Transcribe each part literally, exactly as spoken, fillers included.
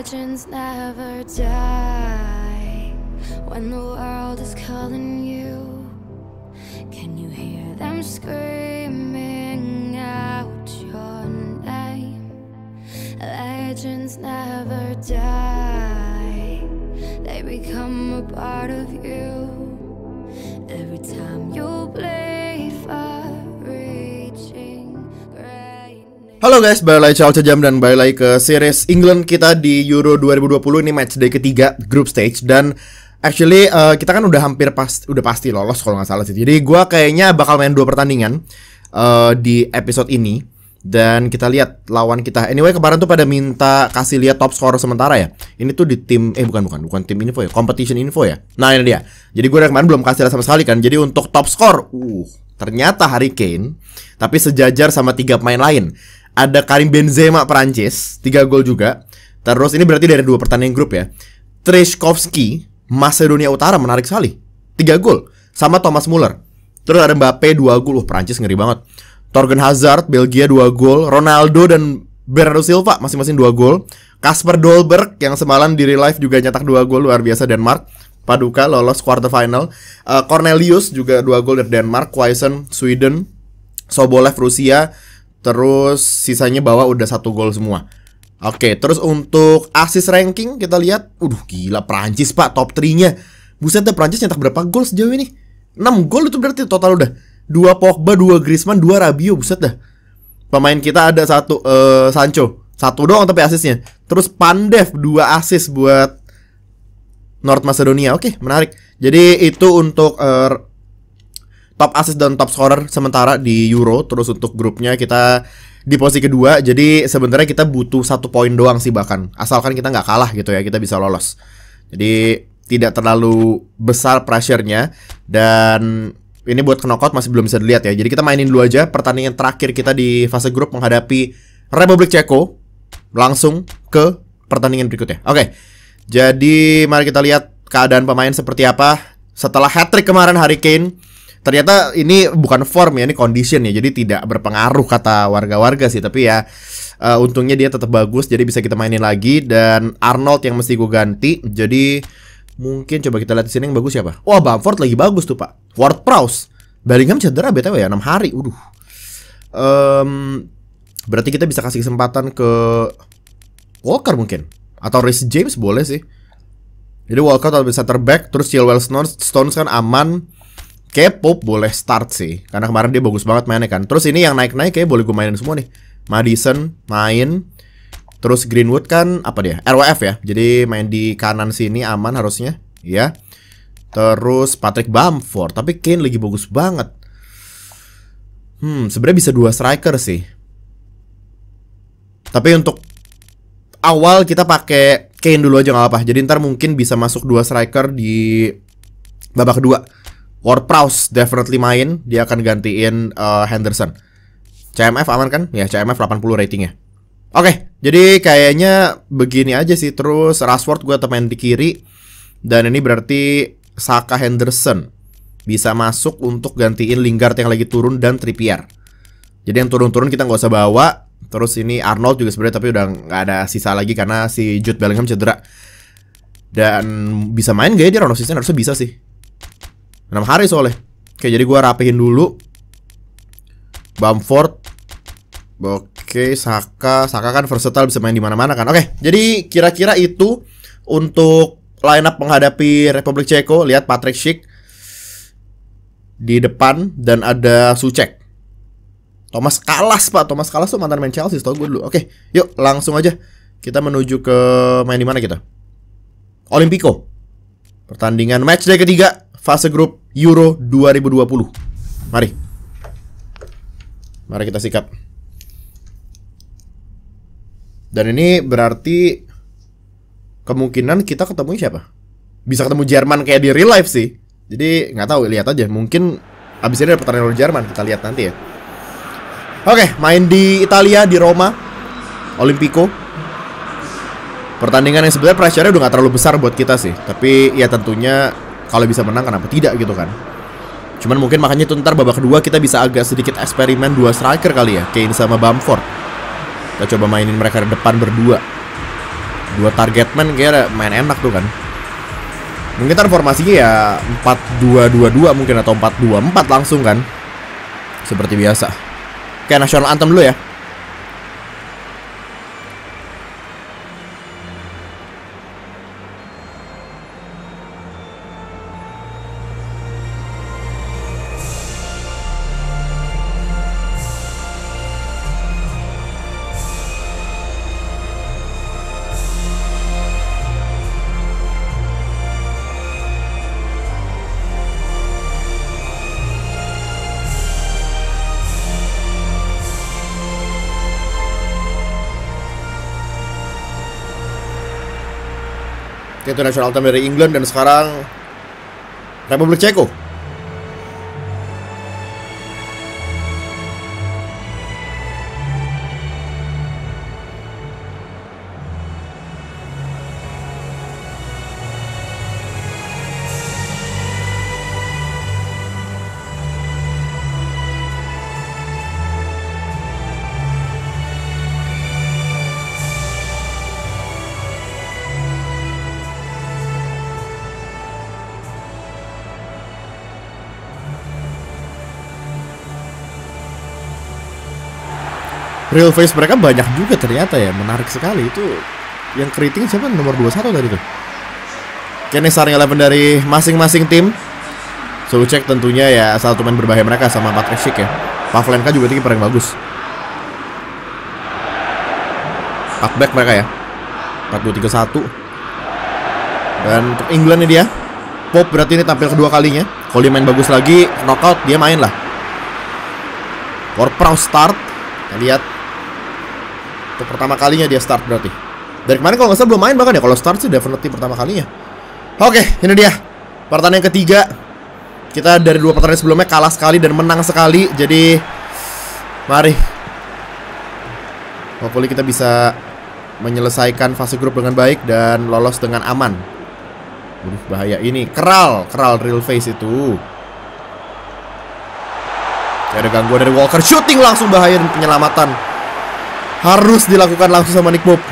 Legends never die when the world is calling you. Can you hear them screaming out your name? Legends never die, they become a part of you. Every time you play for reaching greatness. Halo guys, balik lagi Ciao Jam dan balik lagi ke series England kita di Euro dua ribu dua puluh. Ini match day ketiga group stage. Dan actually uh, kita kan udah hampir pas, udah pasti lolos kalau nggak salah sih. Jadi gue kayaknya bakal main dua pertandingan uh, di episode ini. Dan kita lihat lawan kita. Anyway, kemarin tuh pada minta kasih lihat top scorer sementara ya. Ini tuh di tim, eh bukan bukan bukan tim info ya, competition info ya. Nah ini dia. Jadi gue kemarin belum kasih lihat sama sekali kan. Jadi untuk top score, uh ternyata Harry Kane, tapi sejajar sama tiga pemain lain. Ada Karim Benzema Perancis, tiga gol juga. Terus ini berarti dari dua pertandingan grup ya. Trzaskowski Macedonia Utara, menarik sekali, tiga gol. Sama Thomas Muller. Terus ada Mbappe dua gol. Wah, Perancis ngeri banget. Thorgan Hazard Belgia dua gol. Ronaldo dan Bernardo Silva masing-masing dua gol. Kasper Dolberg yang semalam di real life juga nyetak dua gol, luar biasa. Denmark. Paduka lolos quarter final. uh, Cornelius juga dua gol dari Denmark. Quaison Sweden. Sobolev Rusia. Terus sisanya bawah udah satu gol semua. Oke, terus untuk assist ranking kita lihat. Udah gila, Prancis pak, top tiga-nya. Buset deh, Prancis nyetak berapa gol sejauh ini? enam gol itu berarti total udah. Dua Pogba, dua Griezmann, dua Rabiot, buset dah. Pemain kita ada satu uh, Sancho, satu doang tapi asisnya. Terus Pandev dua asis buat North Macedonia. Oke, menarik. Jadi itu untuk uh, top assist dan top scorer sementara di Euro. Terus untuk grupnya kita di posisi kedua. Jadi sebenarnya kita butuh satu poin doang sih bahkan. Asalkan kita nggak kalah gitu ya, kita bisa lolos. Jadi tidak terlalu besar pressure-nya. Dan ini buat knockout masih belum bisa dilihat ya. Jadi kita mainin dulu aja pertandingan terakhir kita di fase grup menghadapi Republik Ceko. Langsung ke pertandingan berikutnya. Oke, jadi mari kita lihat keadaan pemain seperti apa setelah hat-trick kemarin Harry Kane. Ternyata ini bukan form ya, ini condition ya. Jadi tidak berpengaruh kata warga-warga sih. Tapi ya uh, untungnya dia tetap bagus. Jadi bisa kita mainin lagi. Dan Arnold yang mesti gue ganti. Jadi mungkin coba kita lihat di sini yang bagus siapa. Wah, Bamford lagi bagus tuh pak. Ward-Prowse. Bellingham cedera B T W ya, enam hari. Uduh. um, Berarti kita bisa kasih kesempatan ke Walker mungkin. Atau Reece James boleh sih. Jadi Walker atau center back. Terus Chilwell Stones kan aman. Kayak Pope boleh start sih, karena kemarin dia bagus banget mainnya kan. Terus ini yang naik-naik kayak boleh gue mainin semua nih. Maddison main. Terus Greenwood kan apa dia? R W F ya. Jadi main di kanan sini aman harusnya. Ya. Terus Patrick Bamford. Tapi Kane lagi bagus banget. Hmm, sebenarnya bisa dua striker sih. Tapi untuk awal kita pakai Kane dulu aja nggak apa-apa. Jadi ntar mungkin bisa masuk dua striker di babak kedua. Ward-Prowse definitely main. Dia akan gantiin uh, Henderson. C M F aman kan? Ya, C M F delapan puluh ratingnya. Oke, jadi kayaknya begini aja sih. Terus Rashford gue temen di kiri. Dan ini berarti Saka Henderson bisa masuk untuk gantiin Lingard yang lagi turun dan Trippier. Jadi yang turun-turun kita nggak usah bawa. Terus ini Arnold juga sebenarnya, tapi udah nggak ada sisa lagi karena si Jude Bellingham cedera. Dan bisa main gak ya dia round of season? Harusnya bisa sih. enam hari soalnya. Oke, jadi gue rapihin dulu Bamford. Oke, Saka, Saka kan versatile, bisa main di mana-mana kan. Oke, jadi kira-kira itu untuk line up menghadapi Republik Ceko. Lihat Patrick Schick di depan dan ada Souček. Thomas Kalas pak, Thomas Kalas tuh mantan main Chelsea, tau gue dulu. Oke, yuk langsung aja kita menuju ke main di mana kita? Olimpico. Pertandingan match day ketiga fase grup Euro dua ribu dua puluh. Mari. Mari kita sikat. Dan ini berarti kemungkinan kita ketemu siapa? Bisa ketemu Jerman kayak di real life sih. Jadi nggak tahu, lihat aja. Mungkin abis ini ada pertandingan lawan Jerman, kita lihat nanti ya. Oke, main di Italia, di Roma, Olimpico. Pertandingan yang sebenarnya pressure-nya udah nggak terlalu besar buat kita sih. Tapi ya tentunya kalau bisa menang kenapa tidak gitu kan. Cuman mungkin makanya itu ntar babak kedua kita bisa agak sedikit eksperimen dua striker kali ya, Kane sama Bamford. Kita coba mainin mereka di depan berdua. Dua target man kayak main enak tuh kan. Mungkin ntar formasinya ya empat dua dua dua mungkin, atau empat dua empat langsung kan. Seperti biasa. Kayak national anthem dulu ya. Itu national anthem dari England, dan sekarang Republik Ceko. Real face mereka banyak juga ternyata ya, menarik sekali. Itu yang keriting siapa, nomor dua puluh satu tadi tuh. Kini starting eleven dari masing-masing tim. Souček tentunya ya salah satu main berbahaya mereka sama Patrik Schick ya. Pavlenka juga tinggi paling bagus. Cutback mereka ya, empat dua tiga satu. Dan untuk England ini dia Pope berarti ini tampil kedua kalinya. Kalau dia main bagus lagi, knockout, dia main lah. Ward-Prowse start. Kita lihat untuk pertama kalinya dia start berarti. Dari kemarin kalau nggak salah belum main bahkan ya. Kalau start sih definitely pertama kalinya. Oke, ini dia pertandingan ketiga. Kita dari dua pertandingan sebelumnya kalah sekali dan menang sekali. Jadi mari, hopefully kita bisa menyelesaikan fase grup dengan baik dan lolos dengan aman. Waduh, bahaya ini. Keral, keral real face itu. Ada gangguan dari Walker, shooting langsung bahaya, dan penyelamatan harus dilakukan langsung sama Nick Pope.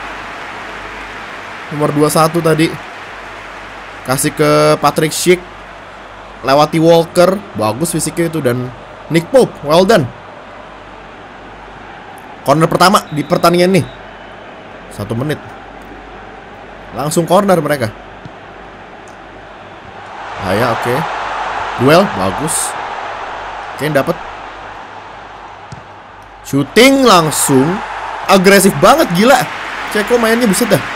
Nomor dua puluh satu tadi kasih ke Patrik Schick, lewati Walker, bagus fisiknya itu, dan Nick Pope, well done. Corner pertama di pertandingan nih, satu menit langsung corner mereka. Bahaya, oke okay. Duel, bagus. Kane dapat shooting langsung, agresif banget, gila. Ceko mainnya buset dah.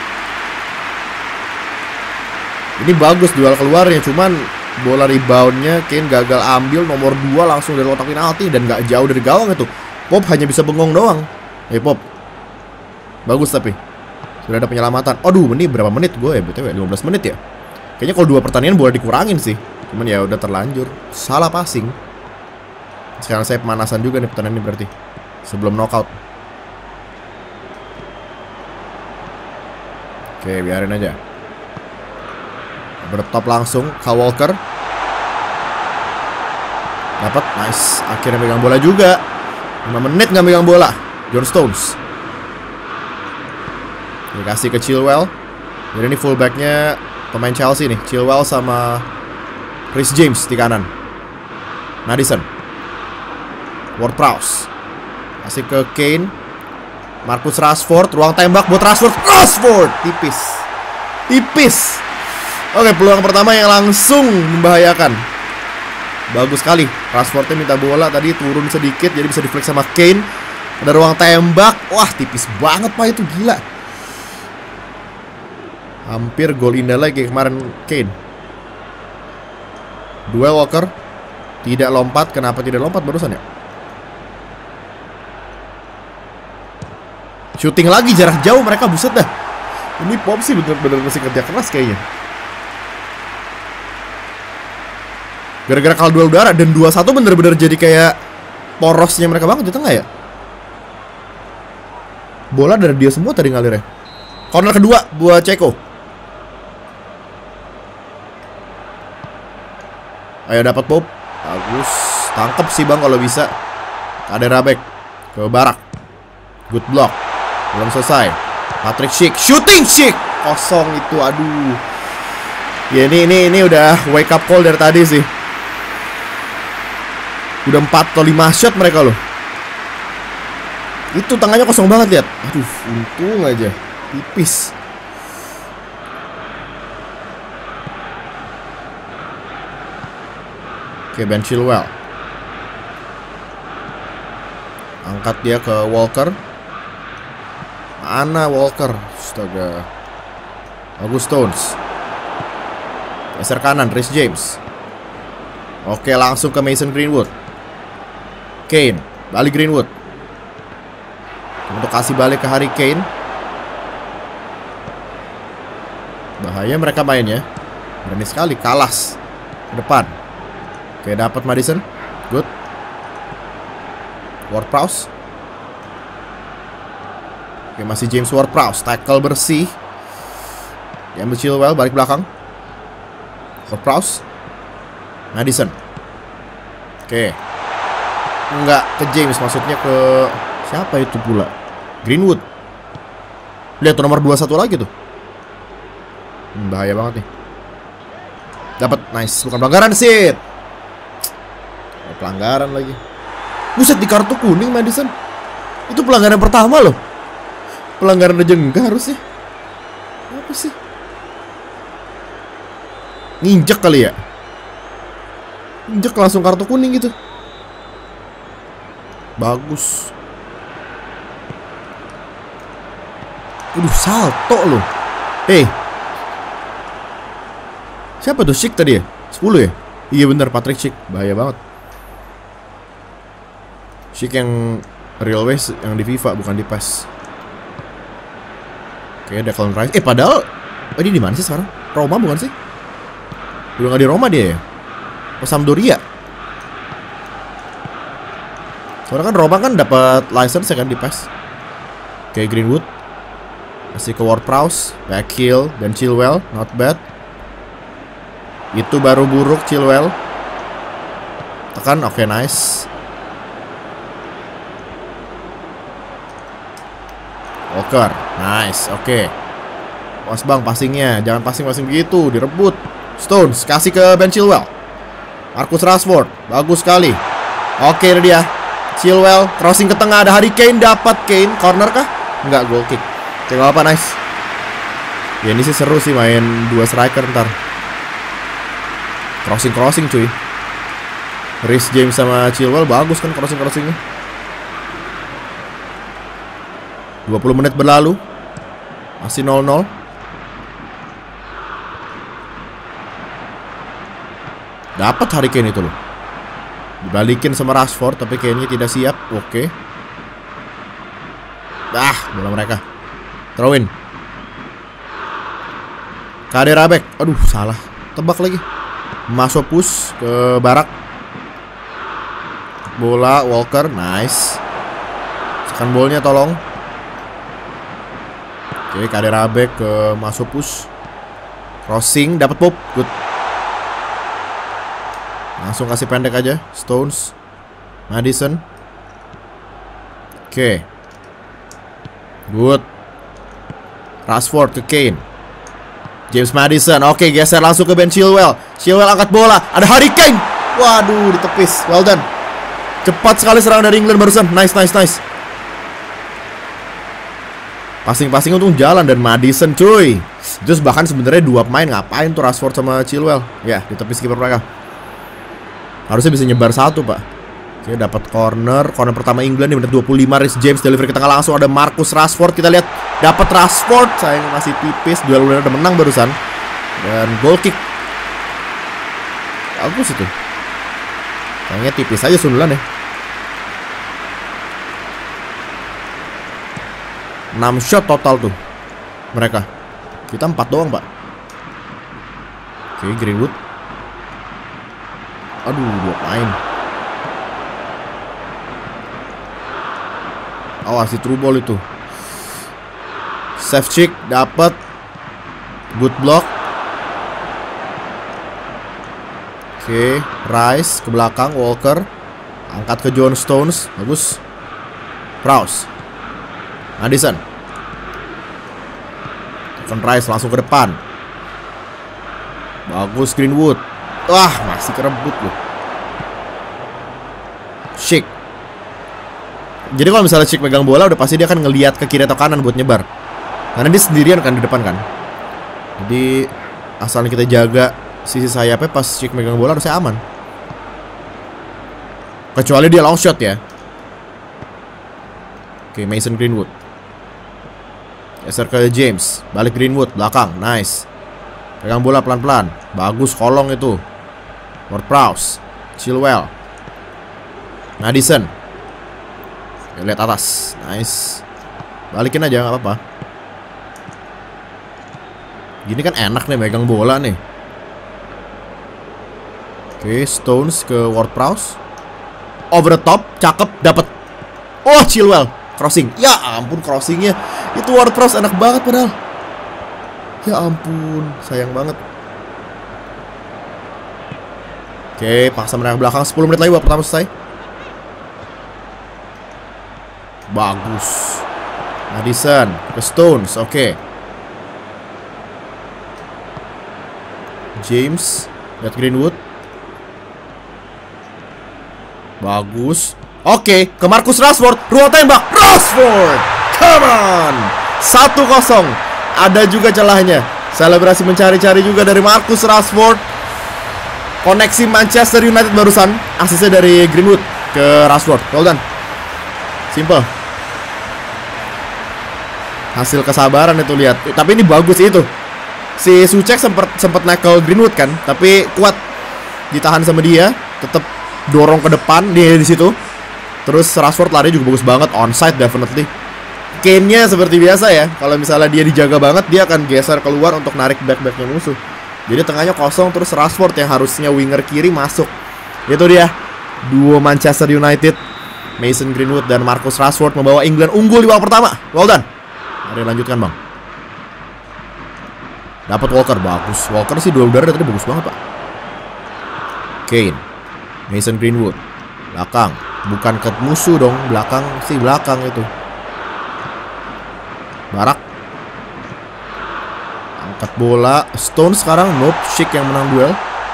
Ini bagus duel keluarnya, cuman bola reboundnya Kane gagal ambil, nomor dua langsung dari kotak penalti dan gak jauh dari gawang itu. Pop hanya bisa bengong doang. Eh Pop, bagus tapi sudah ada penyelamatan. Aduh, ini berapa menit gue ya? B T W lima belas menit ya. Kayaknya kalau dua pertandingan boleh dikurangin sih. Cuman ya udah terlanjur, salah passing. Sekarang saya pemanasan juga nih pertandingan ini berarti, sebelum knockout. Oke, biarin aja. Bertop langsung ke Walker. Dapat, nice. Akhirnya megang bola juga. lima menit nggak megang bola. John Stones dikasih ke Chilwell. Jadi ini fullbacknya pemain Chelsea nih, Chilwell sama Chris James di kanan. Maddison, Ward-Prowse kasih ke Kane. Marcus Rashford, ruang tembak buat Rashford. Rashford, tipis. Tipis. Oke, peluang pertama yang langsung membahayakan. Bagus sekali. Rashfordnya minta bola tadi, turun sedikit, jadi bisa deflect sama Kane. Ada ruang tembak. Wah, tipis banget pak itu, gila. Hampir gol indah lagi kemarin Kane. Duel Walker. Tidak lompat, kenapa tidak lompat barusan ya? Shooting lagi jarak jauh mereka, buset dah. Ini Pop sih bener-bener masih kerja keras kayaknya. Gara-gara kalah duel udara dan dua satu bener-bener jadi kayak porosnya mereka banget di tengah ya. Bola dari dia semua tadi ngalirnya. Corner kedua buat Ceko. Ayo dapat Pop. Bagus. Tangkep sih bang kalau bisa. Ada Rabek ke Barak. Good block. Belum selesai. Patrick Schick, shooting Schick, kosong itu, aduh. Ya ini ini ini udah wake up call dari tadi sih. Udah empat atau lima shot mereka loh. Itu tangannya kosong banget, lihat. Aduh, untung aja tipis. Oke, Ben Chilwell. Angkat dia ke Walker. Mana Walker? Astaga. Bagus Stones. Geser kanan, Reece James. Oke, langsung ke Mason Greenwood. Kane, balik Greenwood. Untuk kasih balik ke Harry Kane. Bahaya mereka mainnya. Berani sekali, kalas ke depan. Oke, dapat Maddison. Good. Ward-Prowse. Oke, masih James Ward-Prowse. Tackle bersih. Diambil Chilwell, balik belakang. Ward-Prowse. Maddison. Oke. Enggak ke James, maksudnya ke siapa itu pula? Greenwood. Lihat tuh nomor dua puluh satu lagi tuh. Hmm, bahaya banget nih. Dapat, nice. Bukan pelanggaran sih. Oh, pelanggaran lagi. Buset, di kartu kuning Maddison. Itu pelanggaran pertama loh. Pelanggaran aja enggak harusnya. Apa sih? Nginjek kali ya. Nginjek langsung kartu kuning gitu. Bagus. Aduh, salto loh. Eh, siapa tuh Schick tadi ya? sepuluh ya? Iya bener, Patrick Schick. Bahaya banget. Schick yang real ways, yang di FIFA bukan di P E S. Oke, Declan Rice. Eh, padahal oh, dia di mana sih sekarang? Roma bukan sih? Udah nggak di Roma dia ya? Oh, Sampdoria. Soalnya kan Roma kan dapat license ya kan di P E S. Oke, Greenwood. Masih ke Ward-Prowse, back heel, dan Chilwell, not bad. Itu baru buruk Chilwell. Tekan, oke, okay, nice. Walker, nice, oke. Okay. Awas bang passingnya, jangan passing-passing begitu, direbut. Stones, kasih ke Ben Chilwell. Marcus Rashford, bagus sekali. Oke, okay, dia. Chilwell, crossing ke tengah, ada Harry Kane, dapat Kane, corner kah? Enggak, goal kick. Oke, apa, nice. Ya ini sih seru sih main dua striker ntar. Crossing-crossing cuy. Reece James sama Chilwell bagus kan crossing-crossingnya. dua puluh menit berlalu. Masih nol nol. Dapat Harry Kane itu loh. Dibalikin sama Rashford, tapi kayaknya tidak siap. Oke. Ah, bola mereka. Throw in. Kaderabek. Aduh, salah. Tebak lagi. Masuk push ke Barak. Bola Walker, nice. Sekan bolnya tolong. Oke, Kaderabek ke masuk push. Crossing, dapat pop. Good. Langsung kasih pendek aja. Stones, Maddison. Oke. Good. Rashford ke Kane. James Maddison. Oke, geser langsung ke Ben Chilwell. Chilwell angkat bola. Ada Harry Kane. Waduh, ditepis. Well done. Cepat sekali serangan dari England barusan. Nice, nice, nice. Passing-passing untung jalan. Dan Maddison cuy. Terus bahkan sebenarnya dua pemain. Ngapain tuh Rashford sama Chilwell? Ya, ditepis kiper mereka. Harusnya bisa nyebar satu, Pak. Oke, dapat corner. Corner pertama England di menit dua puluh lima. Reece James delivery ke tengah langsung, ada Marcus Rashford. Kita lihat dapat Rashford. Sayang masih tipis. Duel udah menang barusan. Dan goal kick. Bagus itu. Kayaknya tipis aja sundulan ya. enam shot total tuh mereka. Kita empat doang, Pak. Oke, Greenwood. Aduh, dua main. Awas di true ball itu. Save chick dapat. Good block. Oke, Rice ke belakang, Walker. Angkat ke John Stones. Bagus. Prowse. Maddison. Declan Rice langsung ke depan. Bagus Greenwood. Wah, masih kerebut loh. Schick. Jadi kalau misalnya Schick megang bola, udah pasti dia akan ngelihat ke kiri atau kanan buat nyebar. Karena dia sendirian kan di depan kan. Jadi asalnya kita jaga sisi sayapnya pas Schick megang bola harusnya aman. Kecuali dia long shot ya. Oke, Mason Greenwood. Geser ke James. Balik Greenwood, belakang, nice. Pegang bola pelan-pelan. Bagus, kolong itu. Ward-Prowse, Chilwell, Maddison. Oke, lihat atas, nice. Balikin aja, nggak apa-apa. Gini kan enak nih megang bola nih. Oke, Stones ke Ward-Prowse. Over the top, cakep, dapat. Oh, Chilwell, crossing. Ya ampun, crossingnya. Itu Ward-Prowse enak banget padahal. Ya ampun, sayang banget. Oke, paksa menang belakang. Sepuluh menit lagi babak pertama selesai. Bagus. Maddison ke Stones, oke. James, lihat Greenwood. Bagus. Oke, ke Marcus Rashford. Ruang tembak. Rashford. Come on. satu kosong. Ada juga celahnya. Selebrasi mencari-cari juga dari Marcus Rashford. Koneksi Manchester United barusan. Asisnya dari Greenwood ke Rashford. Well done. Simple. Hasil kesabaran itu, lihat. Tapi ini bagus itu. Si Souček sempat sempat naikal Greenwood kan, tapi kuat ditahan sama dia, tetap dorong ke depan dia di situ. Terus Rashford lari juga bagus banget, onside definitely. Kane-nya seperti biasa ya, kalau misalnya dia dijaga banget, dia akan geser keluar untuk narik back-backnya musuh. Jadi tengahnya kosong, terus Rashford yang harusnya winger kiri masuk. Itu dia, duo Manchester United, Mason Greenwood dan Marcus Rashford membawa England unggul di babak pertama. Well done. Mari lanjutkan bang. Dapat Walker, bagus. Walker sih duel udara tadi bagus banget pak. Kane, Mason Greenwood, belakang, bukan ke musuh dong, belakang sih belakang itu. Barak, angkat bola, Stone sekarang, nope, Schick yang menang duel.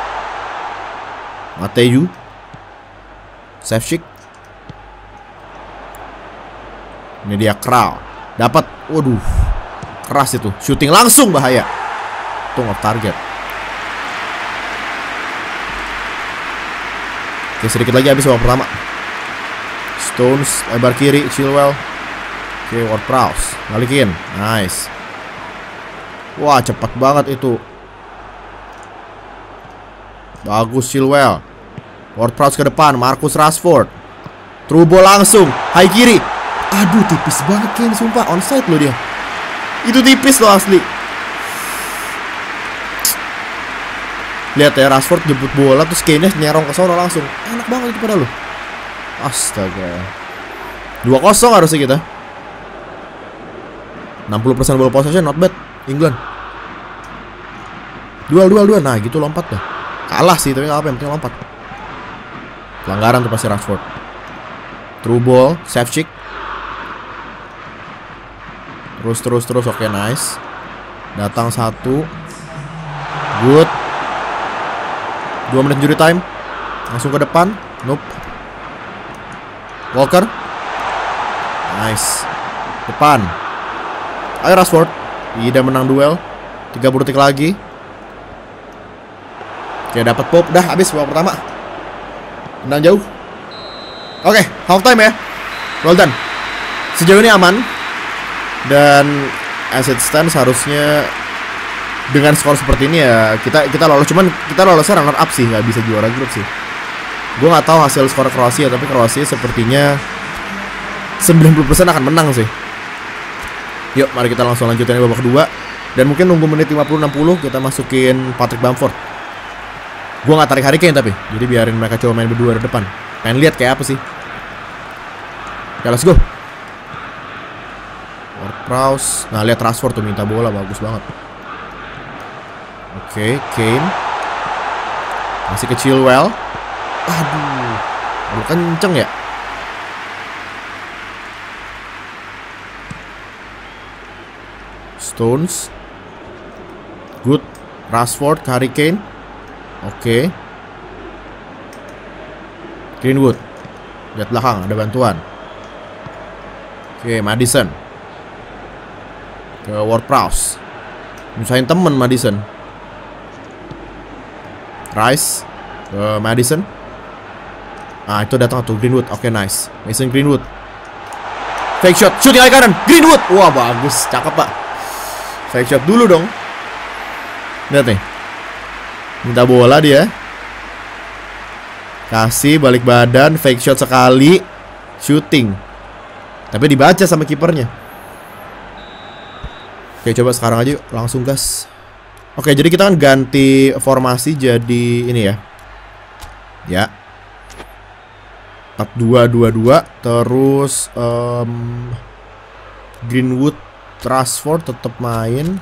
Mateu, save Schick. Ini dia Kral, dapat, waduh, keras itu, shooting langsung bahaya. Tung off target. Oke, sedikit lagi habis babak pertama. Stones lebar kiri, Chilwell. Oke, Ward-Prowse balikin, nice. Wah, cepat banget itu. Bagus Chilwell. Ward-Prowse ke depan, Marcus Rashford. Through ball langsung, high kiri. Aduh, tipis banget Kane, sumpah onside loh dia. Itu tipis loh asli. Lihat ya, Rashford jemput bola terus Kane-nya nyerong ke sono langsung. Enak banget itu pada lo. Astaga. dua kosong harusnya kita. enam puluh persen ball possession, not bad England. Duel, duel, duel. Nah gitu lompat dah. Kalah sih, tapi gak apa, yang penting lompat. Pelanggaran tuh pasti Rashford. Through ball, save Schick. Terus, terus, terus. Oke, nice. Datang satu. Good. Dua menit injury time. Langsung ke depan. Nope. Walker. Nice. Depan. Ayo Rashford. Tidak menang duel. tiga puluh detik lagi. Oke, dapat pop. Dah habis babak pertama. Menang jauh. Oke, half time ya. Well done. Sejauh ini aman. Dan as it stands harusnya dengan skor seperti ini ya kita kita lolos, cuman kita lolosnya runner up sih, nggak bisa juara grup sih. Gue nggak tahu hasil skor Kroasia, tapi Kroasia sepertinya sembilan puluh persen akan menang sih. Yuk, mari kita langsung lanjutin babak kedua. Dan mungkin nunggu menit lima puluh enam puluh kita masukin Patrick Bamford. Gue nggak tarik Harry Kane tapi, jadi biarin mereka coba main berdua di depan. Pengen lihat kayak apa sih. Ya, let's go. Ward-Prowse. Nah, lihat Rashford tuh minta bola, bagus banget. Oke, okay, Kane. Masih ke Chilwell. Aduh, aduh kenceng ya. Stones. Good. Rashford, Harry Kane. Oke. Okay. Greenwood. Lihat belakang, ada bantuan. Oke, okay, Maddison. Ke Ward-Prowse. Nyusahin temen Maddison. Rice. Ke Maddison. Ah, itu datang tuh Greenwood. Oke, okay, nice. Mason Greenwood. Fake shot, shooting kiri kanan. Greenwood. Wah, bagus. Cakep, Pak. Fake shot dulu dong. Lihat nih. Minta bola dia. Kasih balik badan, fake shot sekali, shooting. Tapi dibaca sama kipernya. Oke, coba sekarang aja langsung gas. Oke, jadi kita kan ganti formasi jadi ini ya. Ya. empat dua dua dua. Terus um, Greenwood, Rashford tetap main.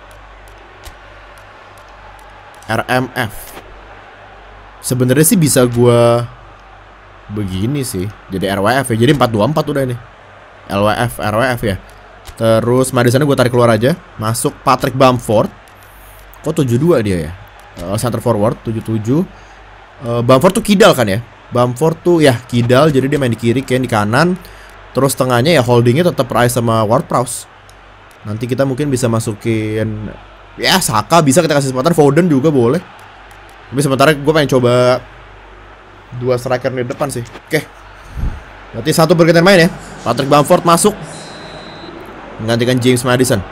R M F. Sebenarnya sih bisa gua begini sih. Jadi R W F ya. Jadi empat dua empat udah ini. L W F, R W F ya. Terus Maddison gue tarik keluar aja. Masuk Patrick Bamford. Kok tujuh dua dia ya? Uh, center forward tujuh tujuh. uh, Bamford tuh kidal kan ya? Bamford tuh ya kidal. Jadi dia main di kiri, Kane di kanan. Terus tengahnya ya holdingnya tetap Rice sama Ward-Prowse. Nanti kita mungkin bisa masukin ya Saka, bisa kita kasih kesempatan. Foden juga boleh. Tapi sementara gue pengen coba dua striker di depan sih. Oke. Berarti satu bergantian main ya. Patrick Bamford masuk menggantikan James Maddison.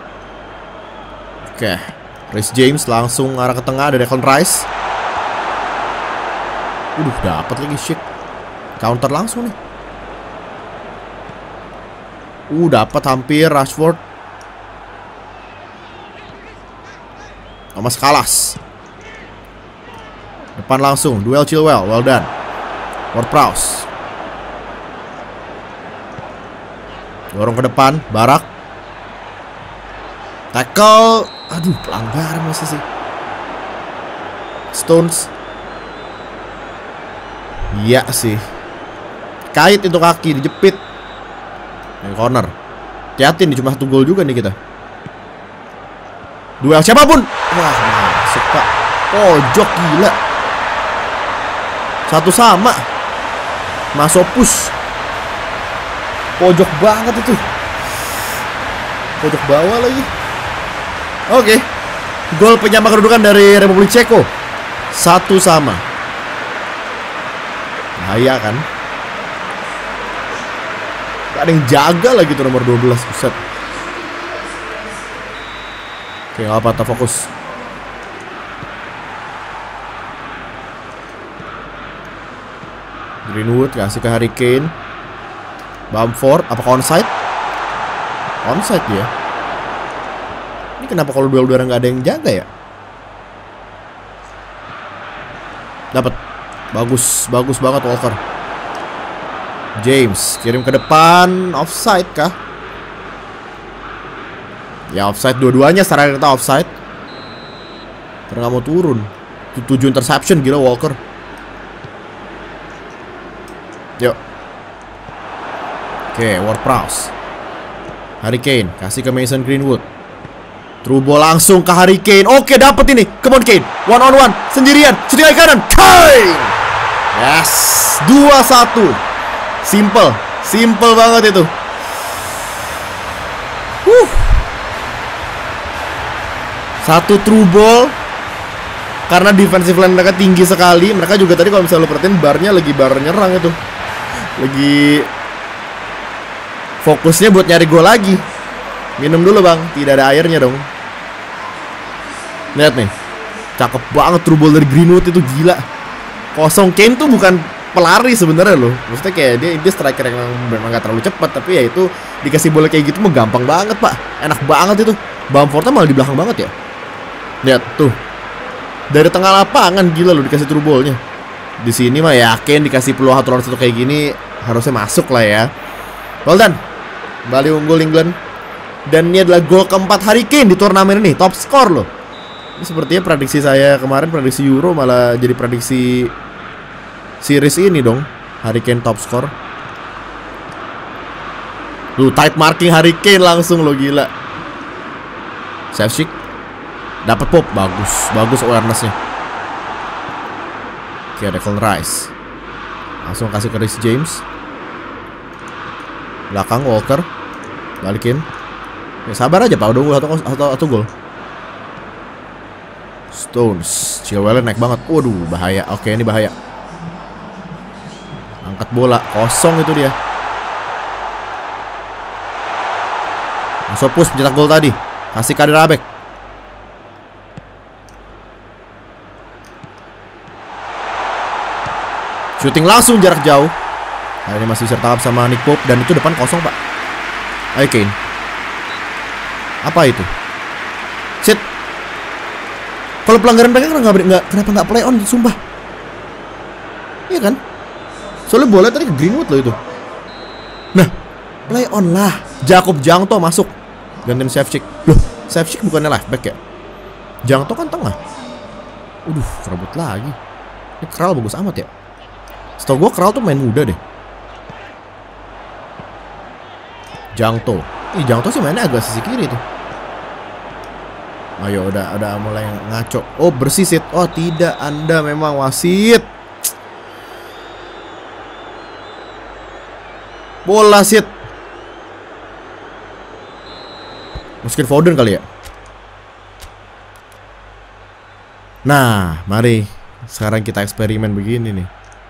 Oke. Reece James langsung arah ke tengah. Ada Declan Rice. Udah dapat lagi, shit. Counter langsung nih. Uh, dapat hampir Rashford. Thomas Kalas. Depan langsung, duel Chilwell, well done. Ward-Prowse. Dorong ke depan, Barak. Tackle. Aduh, pelanggaran masih sih. Stones. Iya sih. Kait itu kaki, dijepit. Yang corner. Hati-hati nih, cuma satu gol juga nih kita. Duel siapapun. Wah, masuk Pak. Pojok gila. Satu sama. Masopus. Pojok banget itu. Pojok bawah lagi. Oke. Gol penyama kedudukan dari Republik Ceko. Satu sama. Bahaya kan? Gak ada yang jaga lagi tuh nomor dua belas. Buset. Oke, gak apa, kita fokus. Greenwood kasih ke Harry Kane. Bamford, apakah onside? Onside dia. Ini kenapa kalau duel udara nggak ada yang jaga ya? Dapat. Bagus, bagus banget Walker. James kirim ke depan. Offside kah? Ya offside dua-duanya, secara kita offside. Karena nggak mau turun. tujuh interception, gila Walker. Yuk. Oke, Ward-Prowse. Harry Kane kasih ke Mason Greenwood. Through ball langsung ke Harry Kane. Oke, dapat ini. Come on Kane. One on one, sendirian. Shooting kiri kanan. Kane. Yes, dua satu. Simple, simple banget itu. Huh. Satu through ball. Karena defensive line mereka tinggi sekali. Mereka juga tadi kalau misalnya lo perhatiin, barnya lagi bar nyerang itu. Lagi fokusnya buat nyari gol lagi. Minum dulu bang, tidak ada airnya dong. Lihat nih, cakep banget through ball dari Greenwood itu, gila. Kosong. Kane tuh bukan pelari sebenarnya loh. Maksudnya kayak dia, dia striker yang memang gak terlalu cepat. Tapi ya itu dikasih bola kayak gitu mah gampang banget pak. Enak banget itu. Bamfordnya malah di belakang banget ya. Lihat tuh, dari tengah lapangan gila loh dikasih through ballnya. Di sini mah yakin dikasih peluang satu lawan satu kayak gini harusnya masuk lah ya. Well done. Bali unggul England. Dan ini adalah gol keempat Harry Kane di turnamen ini. Top skor loh. Ini sepertinya prediksi saya kemarin, prediksi Euro, malah jadi prediksi series ini dong. Harry Kane top skor. Lu tight marking Harry Kane langsung lo, gila. Safeshik. Dapat pop, bagus, bagus awarenessnya. Oke, Declan Rice. Langsung kasih ke Reece James. Belakang Walker. Balikin. Ya sabar aja Pak, udah gol atau atau, atau gol. Stones, Chilwell naik banget. Waduh, bahaya. Oke, ini bahaya. Angkat bola, kosong itu dia. Sopus mencetak gol tadi. Kasih Kader Abek. Shooting langsung jarak jauh. Nah, ini masih bisa tertangkap sama Nick Pope. Dan itu depan kosong Pak. Ayo Kane. Apa itu? Shit. Kalau pelanggaran mereka kenapa nggak kenapa nggak play on? Sumpah. Iya kan? Soalnya bola tadi ke Greenwood loh itu. Nah, play on lah. Jakob Jangto masuk. Gantiin Ševčík. Loh, Ševčík bukannya left back ya? Jangto kan tengah. Udah, kerebut lagi. Ini Kral bagus amat ya. Setahu gue Kral tuh main muda deh. Jangto. Ih, Jangto sih mainnya agak sisi kiri tuh. Ayo, udah udah mulai ngaco. Oh, bersih Sid. Oh, tidak, Anda memang wasit. Bola Sid. Mungkin Foden kali ya. Nah, mari sekarang kita eksperimen begini nih.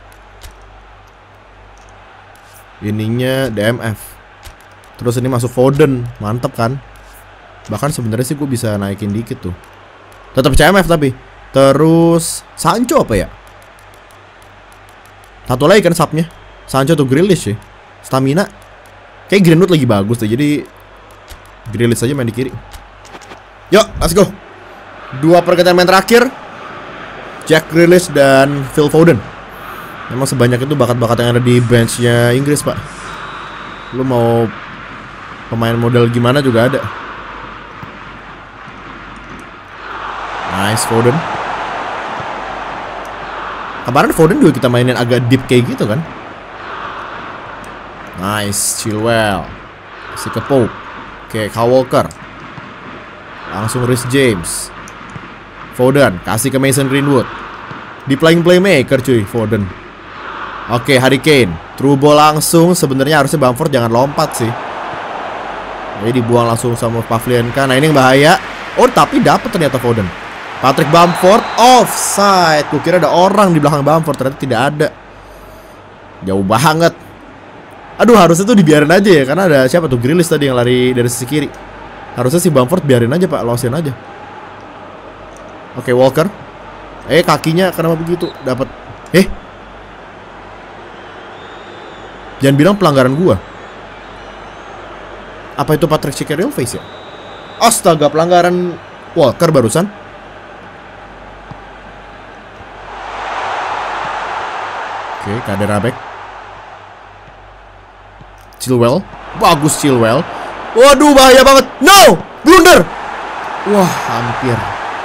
Ininya D M F. Terus ini masuk Foden. Mantep kan? Bahkan sebenarnya sih gue bisa naikin dikit tuh. Tetap C M F tapi. Terus Sancho apa ya? Satu lagi kan subnya. Sancho tuh Grealish sih. Stamina. Kayak Greenwood lagi bagus tuh. Jadi Grealish aja main di kiri. Yuk, let's go. Dua pergantian main terakhir. Jack Grealish dan Phil Foden. Memang sebanyak itu bakat-bakat yang ada di benchnya Inggris Pak. Lu mau pemain model gimana juga ada. Nice Foden. Kemarin Foden juga kita mainin agak deep kayak gitu kan. Nice Chilwell. Kasih ke Pope. Oke, Kyle Walker. Langsung Reece James. Foden kasih ke Mason Greenwood. Di playing playmaker cuy Foden. Oke, Harry Kane. Through ball langsung. Sebenarnya harusnya Bamford jangan lompat sih. Jadi dibuang langsung sama Pavlienka. Nah ini yang bahaya. Oh tapi dapat ternyata Foden. Patrick Bamford offside. Gue kira ada orang di belakang Bamford. Ternyata tidak ada. Jauh banget. Aduh harusnya tuh dibiarin aja ya. Karena ada siapa tuh Grealish tadi yang lari dari sisi kiri. Harusnya si Bamford biarin aja Pak. Losin aja. Oke Walker. Eh kakinya kenapa begitu? Dapat. Eh jangan bilang pelanggaran gua. Apa itu Patrick Schick real face ya? Astaga, pelanggaran Walker barusan. Oke, Kader Abek. Chilwell. Bagus Chilwell. Waduh, bahaya banget. No! Blunder. Wah, hampir.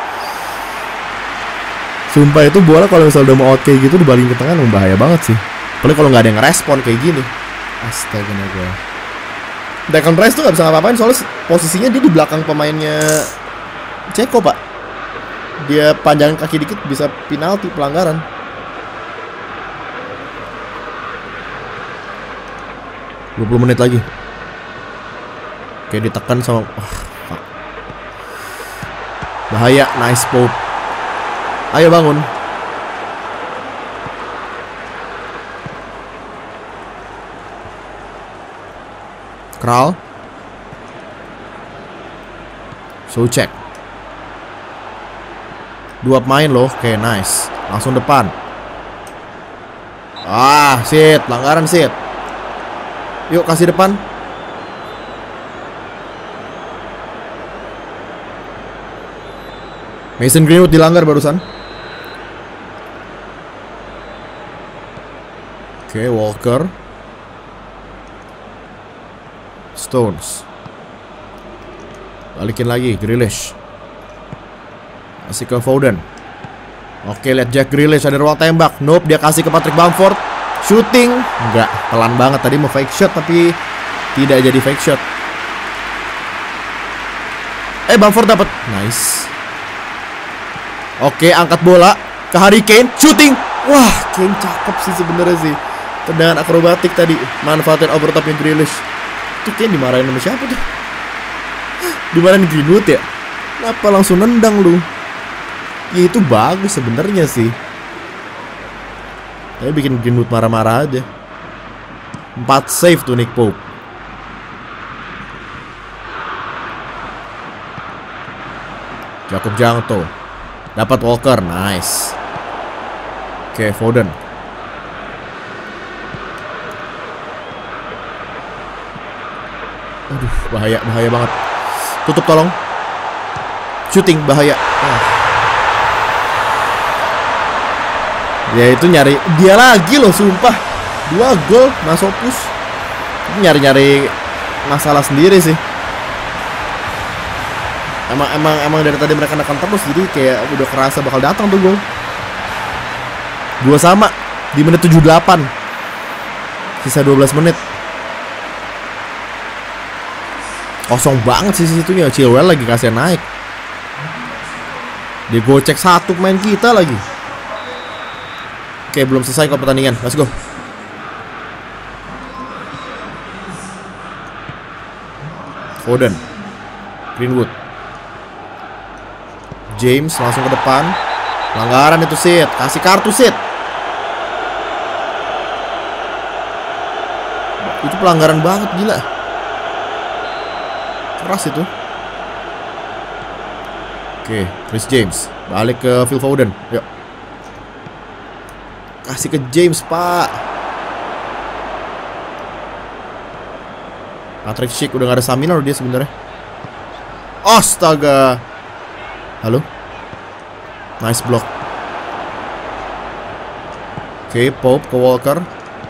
Sumpah itu bola kalau misalnya udah mau out kayak gitu dibalikin ke tengah bahaya banget sih. Apalagi kalau nggak ada yang ngerespon kayak gini. Astaga naga. Declan Rice tuh nggak bisa ngapa-ngapain soalnya posisinya dia di belakang pemainnya Ceko Pak. Dia panjangin kaki dikit bisa penalti pelanggaran. dua puluh menit lagi. Oke ditekan sama oh, Pak. Bahaya. Nice Pope. Ayo bangun. Kral. Soucek. Dua pemain loh. Oke, nice. Langsung depan. Ah, sit, pelanggaran sit. Yuk kasih depan. Mason Greenwood dilanggar barusan. Oke, Walker. Stones. Balikin lagi Grealish. Kasih ke Foden. Oke, lihat Jack Grealish ada ruang tembak. Nope, dia kasih ke Patrick Bamford. Shooting. Enggak, pelan banget tadi mau fake shot tapi tidak jadi fake shot. Eh, Bamford dapat. Nice. Oke, angkat bola ke Harry Kane, shooting. Wah, Kane cakep sih sebenarnya sih. Tendangan akrobatik tadi, manfaatin overtopnya Grealish. Itu Kane dimarahin sama siapa tuh? Dimarahin Greenwood ya? Kenapa langsung nendang lu? Ya itu bagus sebenarnya sih. Tapi bikin Greenwood marah-marah aja. Empat save tuh Nick Pope. Jakub Jangto dapat Walker, nice. Oke, Foden. Aduh, bahaya, bahaya banget. Tutup tolong. Shooting, bahaya. Ah. Ya itu nyari dia lagi loh, sumpah. Dua gol, Masopus. Nyari-nyari masalah sendiri sih. Emang emang emang dari tadi mereka nekan terus, jadi kayak udah kerasa bakal datang tuh gol. Dua sama di menit tujuh puluh delapan. Sisa dua belas menit. Kosong banget sih situnya. Chilwell lagi kasih naik. Dia gocek satu main kita lagi. Oke, belum selesai kok pertandingan. Let's go. Foden, Greenwood, James langsung ke depan. Pelanggaran itu, Sid. Kasih kartu, Sid. Itu pelanggaran banget, gila. Keras itu. Oke, Chris James balik ke Phil Foden. Yuk. Kasih ke James, Pak. Patrick Schick udah gak ada stamina loh dia sebenarnya. Astaga. Halo. Nice block. Oke, Pope ke Walker.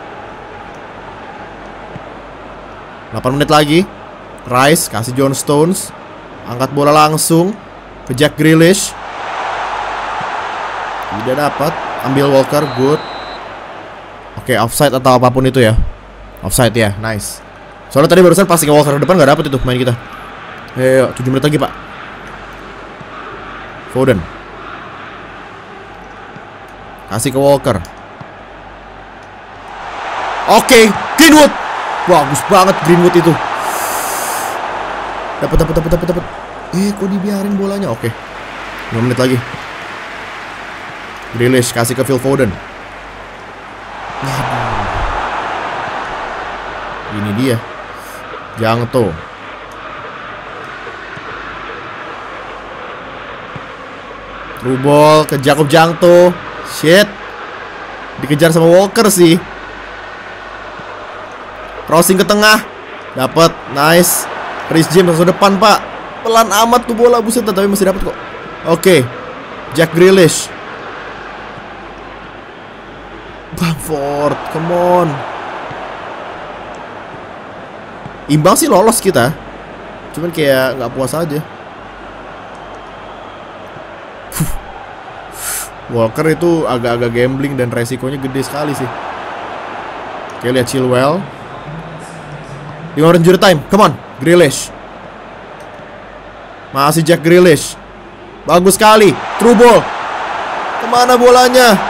delapan menit lagi. Rice kasih John Stones. Angkat bola langsung ke Jack Grealish. Tidak dapat. Ambil Walker, good. Oke, offside atau apapun itu ya. Offside ya, nice. Soalnya tadi barusan passing Walker ke depan gak dapet itu main kita. Ayo, tujuh menit lagi, Pak. Foden. Kasih ke Walker. Oke, Greenwood. Bagus banget Greenwood itu. Dapat, dapat, dapat, dapat, dapat. Eh, kok dibiarin bolanya? Oke. lima menit lagi. Grealish kasih ke Phil Foden. Aduh. Ini dia. Jangto. Through ball ke Jakub Jangto. Shit. Dikejar sama Walker sih. Crossing ke tengah. Dapat, nice. Chris James langsung depan, Pak. Pelan amat tuh bola, buset, tapi masih dapat kok. Oke. Jack Grealish. Bamford, come on. Imbang sih lolos kita. Cuman kayak nggak puas aja. Walker itu agak-agak gambling dan resikonya gede sekali sih. Oke, lihat Chilwell. lima menit injury time, come on, Grealish. Masih Jack Grealish. Bagus sekali, through ball. Kemana bolanya?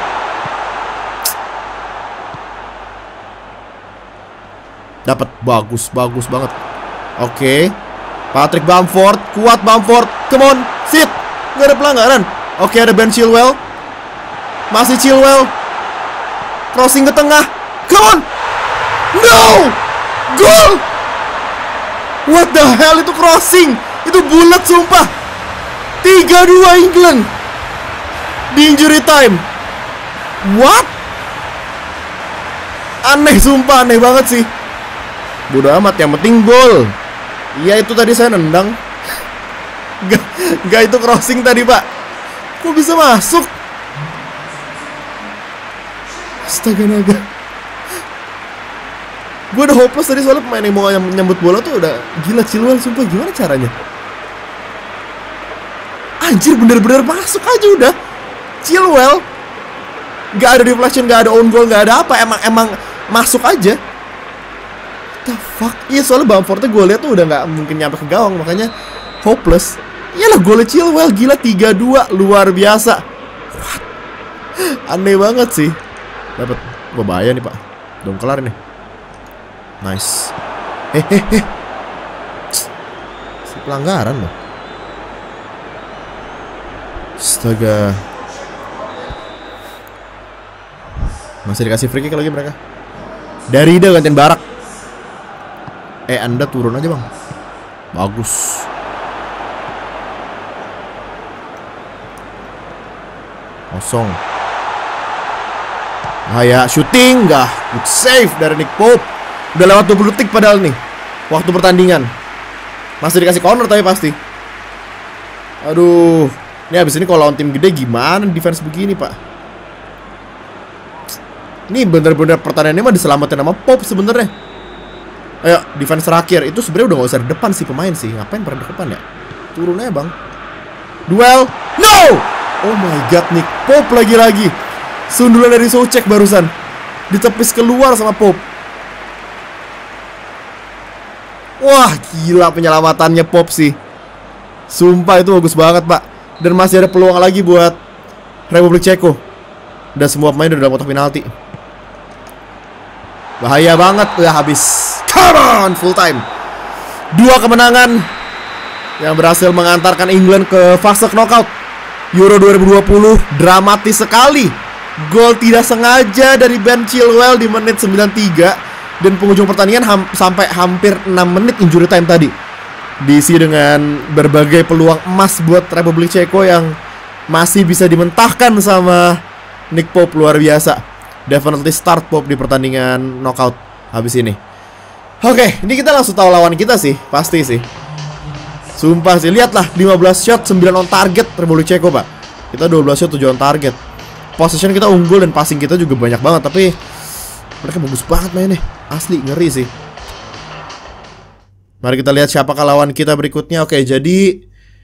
Dapat, bagus, bagus banget. Oke, Patrick Bamford, kuat Bamford. Come on, sit. Gak ada pelanggaran. Oke, ada Ben Chilwell. Masih Chilwell. Crossing ke tengah. Come on. No. Goal. What the hell, itu crossing. Itu bulat sumpah. tiga dua England di injury time. What? Aneh sumpah, aneh banget sih. Bodoh amat, yang penting gol. Iya, itu tadi saya nendang. Gak, gak itu crossing tadi, Pak. Kok bisa masuk? Astaga naga. Gue udah hopeless tadi soalnya pemain yang mau nyambut bola tuh udah gila. Chilwell sumpah, gimana caranya? Anjir, bener-bener masuk aja udah. Chilwell gak ada deflection, gak ada own goal, gak ada apa. Emang emang masuk aja. What the fuck? Iya, soalnya Bamfordnya gue lihat tuh udah gak mungkin nyampe ke gawang, makanya hopeless. Iyalah golnya Chilwell, gila tiga dua, luar biasa. What? Aneh banget sih. Dapat bahaya nih, Pak. Belum kelar nih. Nice. Eh, eh, eh. Pelanggaran loh. Astaga. Masih dikasih free kick lagi mereka. Dari ide gantiin Barak. Eh, Anda turun aja, Bang. Bagus. Kosong. Bahaya, shooting enggak. Good save dari Nick Pope. Udah lewat dua puluh detik padahal nih waktu pertandingan. Masih dikasih corner tapi pasti. Aduh. Ini abis ini kalau lawan tim gede gimana defense begini, Pak? Ini bener-bener pertandingannya mah diselamatin sama Pope sebenarnya. Ayo, defense terakhir. Itu sebenarnya udah gak usah di depan sih pemain sih. Ngapain pada depan ya? Turun aja, Bang. Duel. No! Oh my god, Nick Pope lagi-lagi. Sundulan dari Soucek barusan. Ditepis keluar sama Pope. Wah, gila penyelamatannya Pope sih. Sumpah itu bagus banget, Pak. Dan masih ada peluang lagi buat Republik Ceko. Dan semua pemain udah dalam kotak penalti. Bahaya banget. Udah habis. Come on, full time. Dua kemenangan yang berhasil mengantarkan England ke fase knockout Euro dua ribu dua puluh. Dramatis sekali. Gol tidak sengaja dari Ben Chilwell di menit sembilan puluh tiga. Dan penghujung pertandingan ham sampai hampir enam menit injury time tadi. Diisi dengan berbagai peluang emas buat Republik Ceko yang masih bisa dimentahkan sama Nick Pope. Luar biasa. Definitely start Pope di pertandingan knockout habis ini. Oke, ini kita langsung tahu lawan kita sih. Pasti sih. Sumpah sih, lihatlah lima belas shot, sembilan on target Republik Ceko, Pak. Kita dua belas shot, tujuh on target. Possession kita unggul dan passing kita juga banyak banget. Tapi mereka bagus banget mainnya. Asli, ngeri sih. Mari kita lihat siapakah lawan kita berikutnya. Oke, jadi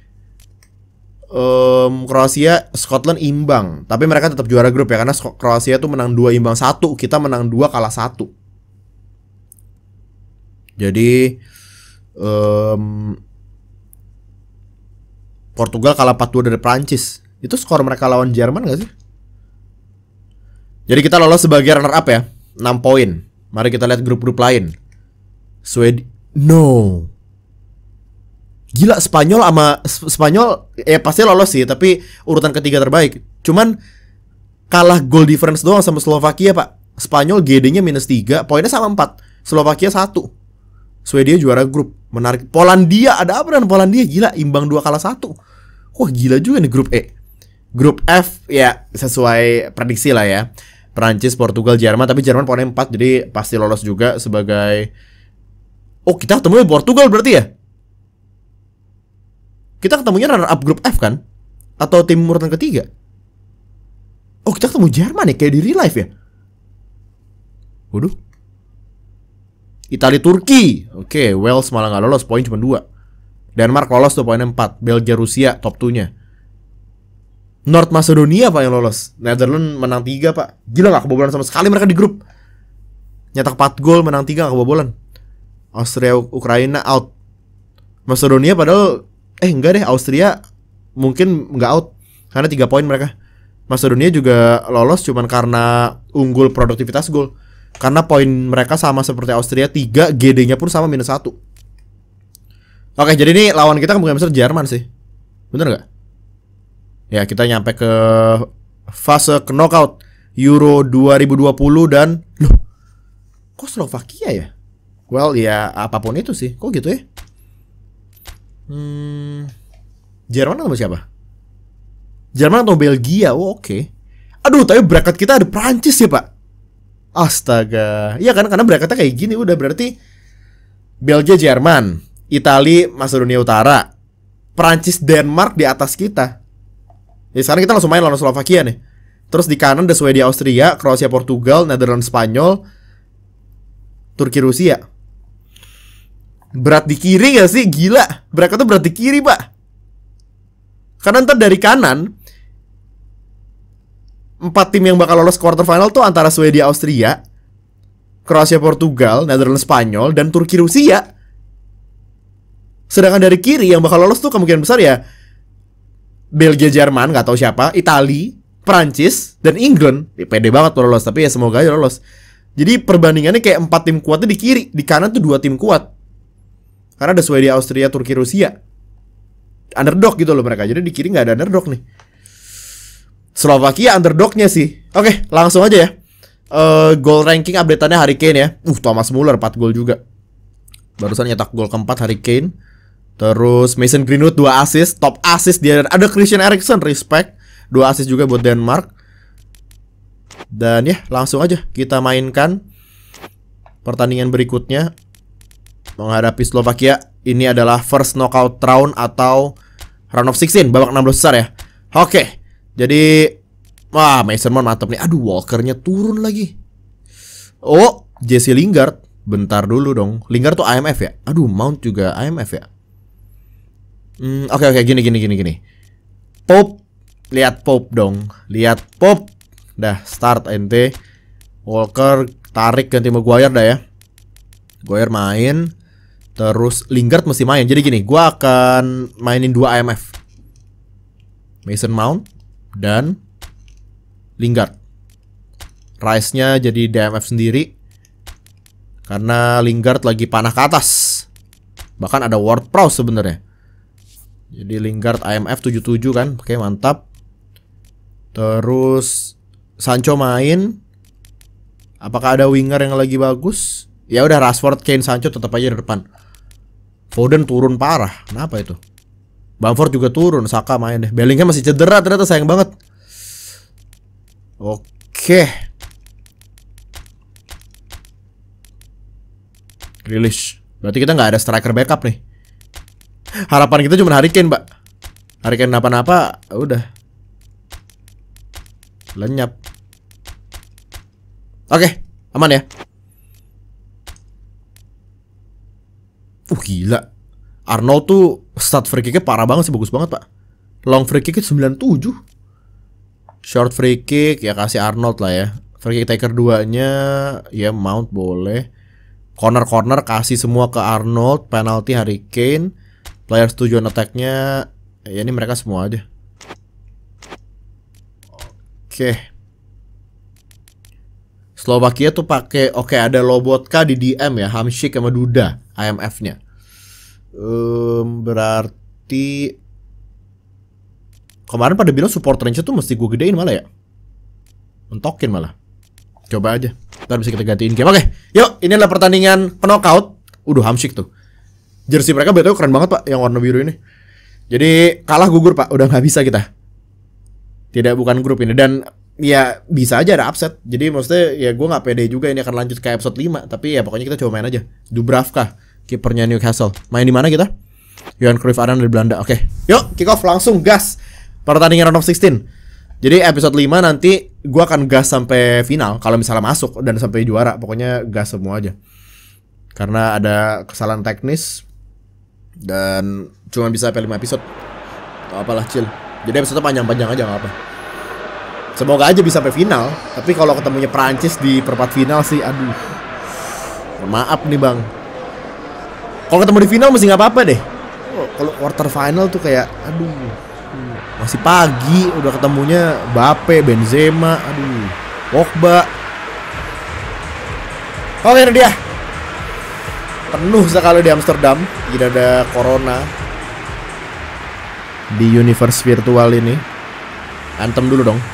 um, Kroasia, Scotland imbang. Tapi mereka tetap juara grup ya. Karena Kroasia tuh menang dua imbang satu. Kita menang dua kalah satu. Jadi um, Portugal kalah empat dua dari Prancis. Itu skor mereka lawan Jerman gak sih? Jadi kita lolos sebagai runner up ya, enam poin. Mari kita lihat grup-grup lain. Swedia. No. Gila, Spanyol sama Spanyol ya pasti lolos sih, tapi urutan ketiga terbaik. Cuman kalah goal difference doang sama Slovakia, Pak. Spanyol G D-nya minus tiga, poinnya sama empat. Slovakia satu. Swedia juara grup. Menarik. Polandia, ada apa dengan Polandia? Gila, imbang dua kalah satu. Wah, gila juga nih grup E. Grup F ya sesuai prediksi lah ya. Prancis, Portugal, Jerman. Tapi Jerman poinnya empat, jadi pasti lolos juga sebagai... Oh, kita ketemu Portugal berarti ya? Kita ketemunya runner up grup F kan? Atau tim urutan ketiga? Oh, kita ketemu Jerman ya, kayak di real life ya? Waduh. Italia, Turki. Oke, Wales malah gak lolos, poin cuma dua. Denmark lolos tuh, poinnya empat. Belgia, Rusia, top dua-nya. North Macedonia Pak yang lolos. Netherlands menang tiga, Pak. Gila, gak kebobolan sama sekali mereka di grup. Nyetak empat gol, menang tiga, gak kebobolan. Austria, Ukraina out. Macedonia padahal eh enggak deh, Austria mungkin enggak out karena tiga poin mereka. Macedonia juga lolos cuman karena unggul produktivitas gol. Karena poin mereka sama seperti Austria, tiga, G D-nya pun sama minus satu. Oke, jadi ini lawan kita kemungkinan besar Jerman sih. Bener nggak? Ya, kita nyampe ke fase knockout Euro dua ribu dua puluh dan loh, kok Slovakia ya? Well, ya apapun itu sih. Kok gitu ya? Hmm, Jerman atau siapa? Jerman atau Belgia? Oh, oke. Okay. Aduh, tapi bracket kita ada Prancis ya, Pak. Astaga. Iya kan, karena bracketnya kayak gini udah berarti Belgia, Jerman, Italia, Macedonia Utara, Prancis, Denmark di atas kita. Ya sekarang kita langsung main lawan Slovakia nih. Terus di kanan ada Swedia, Austria, Kroasia, Portugal, Netherlands, Spanyol, Turki, Rusia. Berat di kiri gak sih? Gila, bracket tuh berat di kiri, Pak. Karena ntar dari kanan empat tim yang bakal lolos quarter final tuh antara Swedia, Austria, Kroasia, Portugal, Netherlands, Spanyol, dan Turki, Rusia. Sedangkan dari kiri yang bakal lolos tuh kemungkinan besar ya Belgia, Jerman, nggak tahu siapa, Itali, Prancis, dan England. Ya, pede banget lolos, tapi ya semoga aja lolos. Jadi perbandingannya kayak empat tim kuatnya di kiri, di kanan tuh dua tim kuat. Karena ada Swedia, Austria, Turki, Rusia. Underdog gitu loh mereka. Jadi di kiri nggak ada underdog nih. Slovakia underdognya sih. Oke, langsung aja ya. Uh, goal ranking update-annya Harry Kane ya. Uh, Thomas Muller empat gol juga. Barusan nyetak gol keempat Harry Kane. Terus Mason Greenwood dua assist, top assist dia. Ada Christian Eriksen, respect, dua assist juga buat Denmark. Dan ya, langsung aja kita mainkan pertandingan berikutnya menghadapi Slovakia. Ini adalah first knockout round atau round of sixteen, babak enam belas besar ya. Oke. Jadi wah, Mason Mount mantap nih. Aduh, Walker-nya turun lagi. Oh, Jesse Lingard. Bentar dulu dong. Lingard tuh I M F ya? Aduh, Mount juga I M F ya? Hmm, oke oke gini gini gini gini. Pope, lihat Pope dong. Lihat Pope. Dah start ente. Walker tarik ganti Maguire dah ya. Maguire main. Terus Lingard mesti main. Jadi gini, gua akan mainin dua I M F. Mason Mount dan Lingard. Rice-nya jadi D M F sendiri karena Lingard lagi panah ke atas. Bahkan ada Ward-Prowse sebenarnya. Jadi Lingard I M F tujuh puluh tujuh kan. Oke, mantap. Terus Sancho main. Apakah ada winger yang lagi bagus? Ya udah, Rashford, Kane, Sancho tetap aja di depan. Foden turun parah. Kenapa itu? Bamford juga turun. Saka main deh. Bellingham masih cedera ternyata, sayang banget. Oke. Grealish. Berarti kita nggak ada striker backup nih. Harapan kita cuma Harry Kane, Mbak. Harry Kane napa-napa, udah lenyap. Oke, aman ya. Uh, gila. Arnold tuh stat free kick-nya parah banget sih, bagus banget, Pak. Long free kick-nya sembilan puluh tujuh. Short free kick ya kasih Arnold lah ya. Free kick taker duanya ya Mount boleh. Corner-corner kasih semua ke Arnold. Penalty Harry Kane. Players tujuan attack-nya ya ini mereka semua aja. Oke. Slovakia tuh pakai oke ada Lobotka di D M ya, Hamšík sama Duda I M F-nya. Um, berarti kemarin pada bilang support range tuh mesti gue gedein malah ya. Mentokin malah. Coba aja. Ntar bisa kita gantiin game. Oke, yuk ini adalah pertandingan knockout. Udah Hamšík tuh. Jersey mereka betul keren banget, Pak, yang warna biru ini. Jadi kalah gugur, Pak. Udah nggak bisa kita. Tidak, bukan grup ini. Dan ya bisa aja ada upset. Jadi maksudnya ya gue nggak pede juga ini akan lanjut ke episode lima. Tapi ya pokoknya kita coba main aja. Dubravka, kipernya Newcastle. Main di mana kita? Johan Cruyff Arena dari Belanda. Oke, yuk kick off langsung gas. Pertandingan round of sixteen. Jadi episode lima nanti gue akan gas sampai final. Kalau misalnya masuk dan sampai juara. Pokoknya gas semua aja. Karena ada kesalahan teknis. Dan cuma bisa sampai lima episode. Atau apalah, chill. Jadi episode panjang-panjang aja gak apa. Semoga aja bisa sampai final. Tapi kalau ketemunya Prancis di perempat final sih, aduh, maaf nih bang. Kalau ketemu di final masih gak apa-apa deh. Oh, kalau quarter final tuh kayak, aduh, masih pagi udah ketemunya Mbappe, Benzema, aduh, Pogba. Oke, ini dia. Penuh sekali di Amsterdam. Tidak ada corona di universe virtual ini. Anthem dulu dong.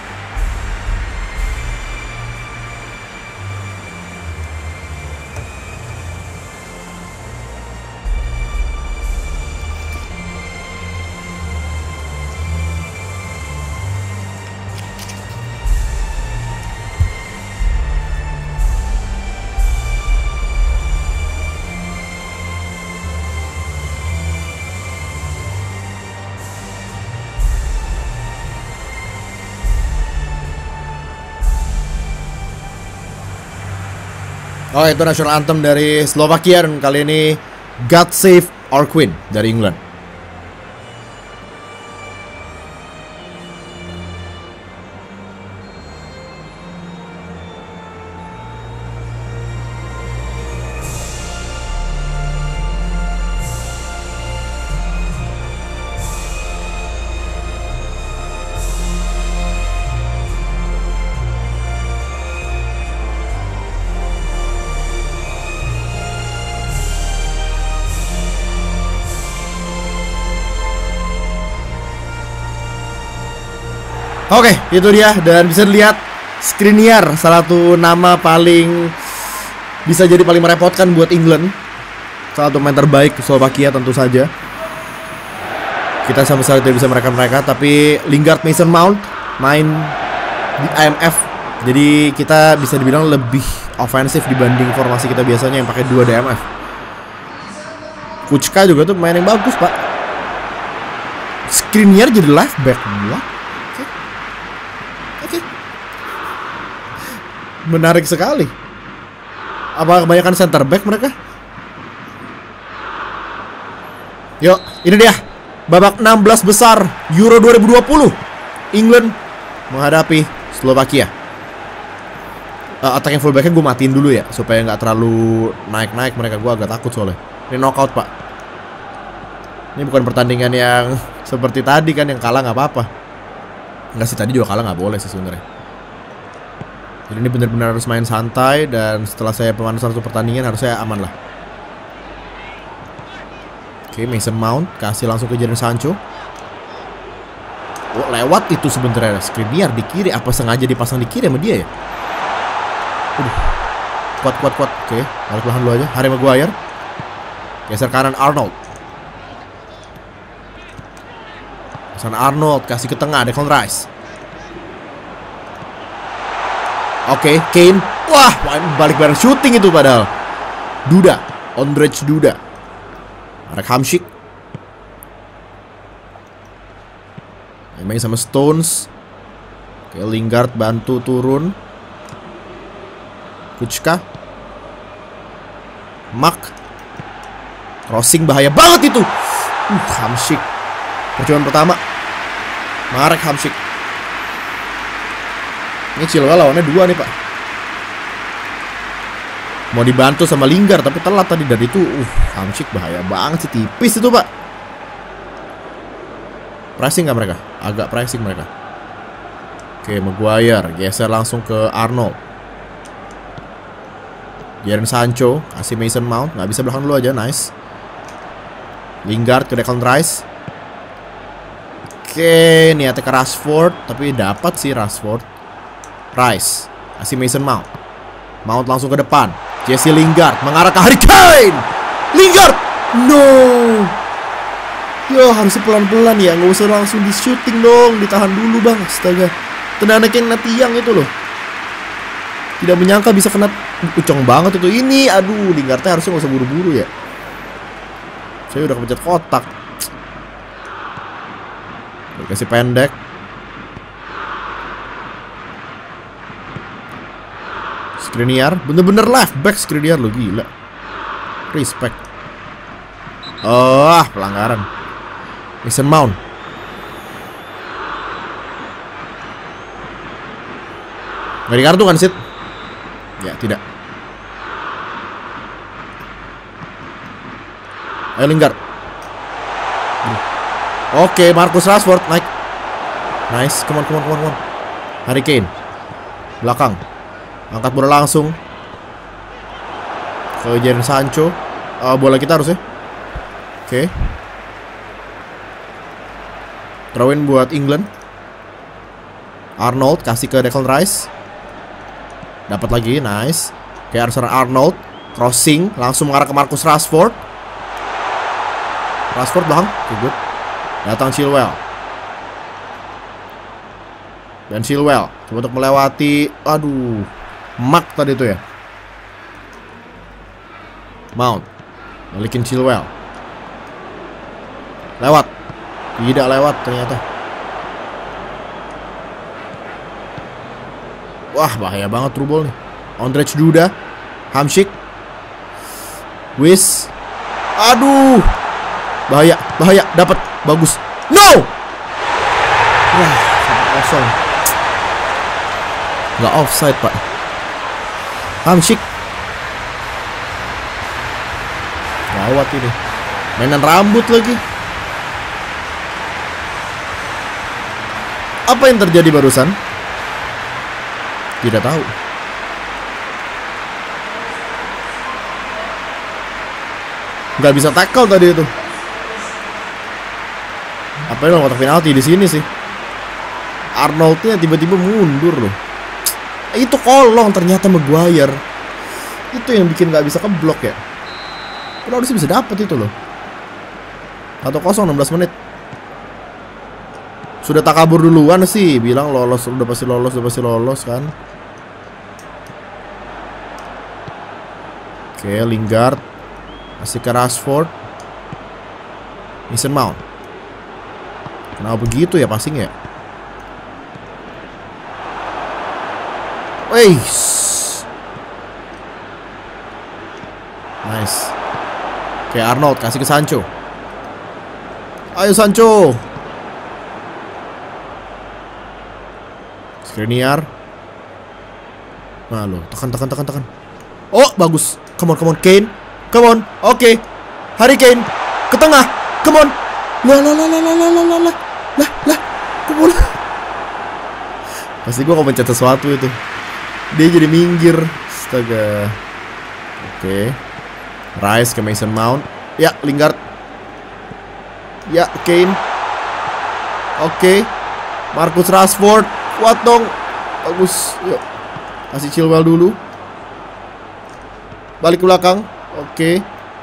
Oh, itu national anthem dari Slovakia. Dan kali ini God Save Our Queen dari England. Oke, itu dia. Dan bisa dilihat Skriniar, salah satu nama paling bisa jadi paling merepotkan buat England. Salah satu pemain terbaik Slovakia tentu saja. Kita sama sekali tidak bisa merekan mereka. Tapi Lingard, Mason Mount main di I M F, jadi kita bisa dibilang lebih ofensif dibanding formasi kita biasanya yang pakai dua D M F. Kuchka juga tuh pemain yang bagus, Pak. Skriniar jadi left back. What? Oke. Oke. Menarik sekali. Apa kebanyakan center back mereka? Yuk, ini dia babak enam belas besar Euro dua ribu dua puluh. England menghadapi Slovakia. uh, Attacking fullbacknya gue matiin dulu ya, supaya nggak terlalu naik-naik mereka. Gue agak takut soalnya. Ini knockout, Pak. Ini bukan pertandingan yang seperti tadi kan, yang kalah nggak apa-apa. Nggak sih, tadi juga kalah nggak boleh sih sebenarnya. Jadi ini benar-benar harus main santai. Dan setelah saya pemanasan satu pertandingan harusnya aman lah. Oke, Mason Mount kasih langsung ke Jadon Sancho. Oh, lewat itu sebenarnya. Skriniar di kiri. Apa sengaja dipasang di kiri sama dia ya? Udah. Kuat, kuat, kuat. Oke, balik lahan dulu aja. Harry Maguire. Geser kanan Arnold. Sana Arnold kasih ke tengah, Declan Rice. Oke, Kane. Wah, balik bareng shooting itu padahal. Duda, Ondrej Duda. Marek Hamšík. Main sama Stones. Oke, Lingard bantu turun. Kuchka. Mark. Crossing bahaya banget itu. Uh, Hamšík. Percobaan pertama. Marek Hamšík. Ini Chilwell lawannya dua nih, Pak. Mau dibantu sama Lingard tapi telat tadi. Dan itu uh, Hamšík bahaya banget sih. Tipis itu, Pak. Pressing gak mereka? Agak pressing mereka. Oke, Maguire geser langsung ke Arnold. Jadon Sancho kasih Mason Mount. Gak bisa belakang dulu aja, nice. Lingard ke Declan Rice. Oke, niatnya ke Rashford. Tapi dapat sih Rashford. Rice kasih Mason Mount. Mount langsung ke depan. Jesse Lingard mengarah ke Harry Kane. Lingard, no. Yo, harusnya pelan-pelan ya, nggak usah langsung di shooting dong, ditahan dulu bang. Astaga, tendangan yang kena tiang itu loh. Tidak menyangka bisa kena, ucong banget itu. Ini, aduh, Lingardnya harusnya nggak usah buru-buru ya. Saya udah kepencet kotak. Kasih pendek. Skriniar, bener-bener left back Skriniar lo, gila. Respect. Oh, pelanggaran. Mason Mount. Gak di kartu kan, Sid? Ya, tidak. Ayo Lingard. Oke, Marcus Rashford naik. Nice, come on, come on, come on, come on. Harry Kane. Belakang. Angkat bola langsung ke Jadon Sancho. uh, Bola kita harusnya. Oke. Throw-in buat England. Arnold kasih ke Declan Rice. Dapat lagi, nice. Oke, Arsenal Arnold crossing langsung mengarah ke Marcus Rashford. Rashford belakang. Oke, good. Datang Chilwell. Dan Chilwell coba untuk melewati. Aduh, Mark tadi itu ya. Mount balikin Chilwell. Lewat. Tidak lewat ternyata. Wah, bahaya banget through ball nih. Ondrej Duda. Hamšík. Wis. Aduh. Bahaya, bahaya, dapat. Bagus. No. Wah, kosong. Nggak offside, Pak. Hamšík. Gawat ini. Mainan rambut lagi. Apa yang terjadi barusan? Tidak tahu. Nggak bisa tackle tadi itu. Apa ini kotak penalti di sini sih? Arnoldnya tiba-tiba mundur loh. Itu kolong ternyata Maguire. Itu yang bikin nggak bisa keblok ya. Kalau harusnya bisa dapet itu loh. satu kosong enam belas menit. Sudah tak kabur duluan sih, bilang lolos, udah pasti lolos, udah pasti lolos kan. Oke, Lingard masih ke Rashford. Mason Mount. Kenapa begitu ya passing ya? Weis. Nice. Oke, Arnold kasih ke Sancho. Ayo Sancho. Skriniar. Nah lo, tekan tekan tekan tekan. Oh, bagus. Come on, come on, Kane. Come on. Oke. Okay. Harry Kane ke tengah. Come on. Lah lah lah lah lah lah lah lah. Lah lah. Come on. Pasti gua mau mencet sesuatu itu. Dia jadi minggir. Astaga. Oke. Okay. Rice ke Mason Mount. Ya, Lingard. Ya, Kane. Oke. Okay. Marcus Rashford. Kuat dong. Bagus. Yuk. Kasih Chilwell dulu. Balik ke belakang. Oke. Okay.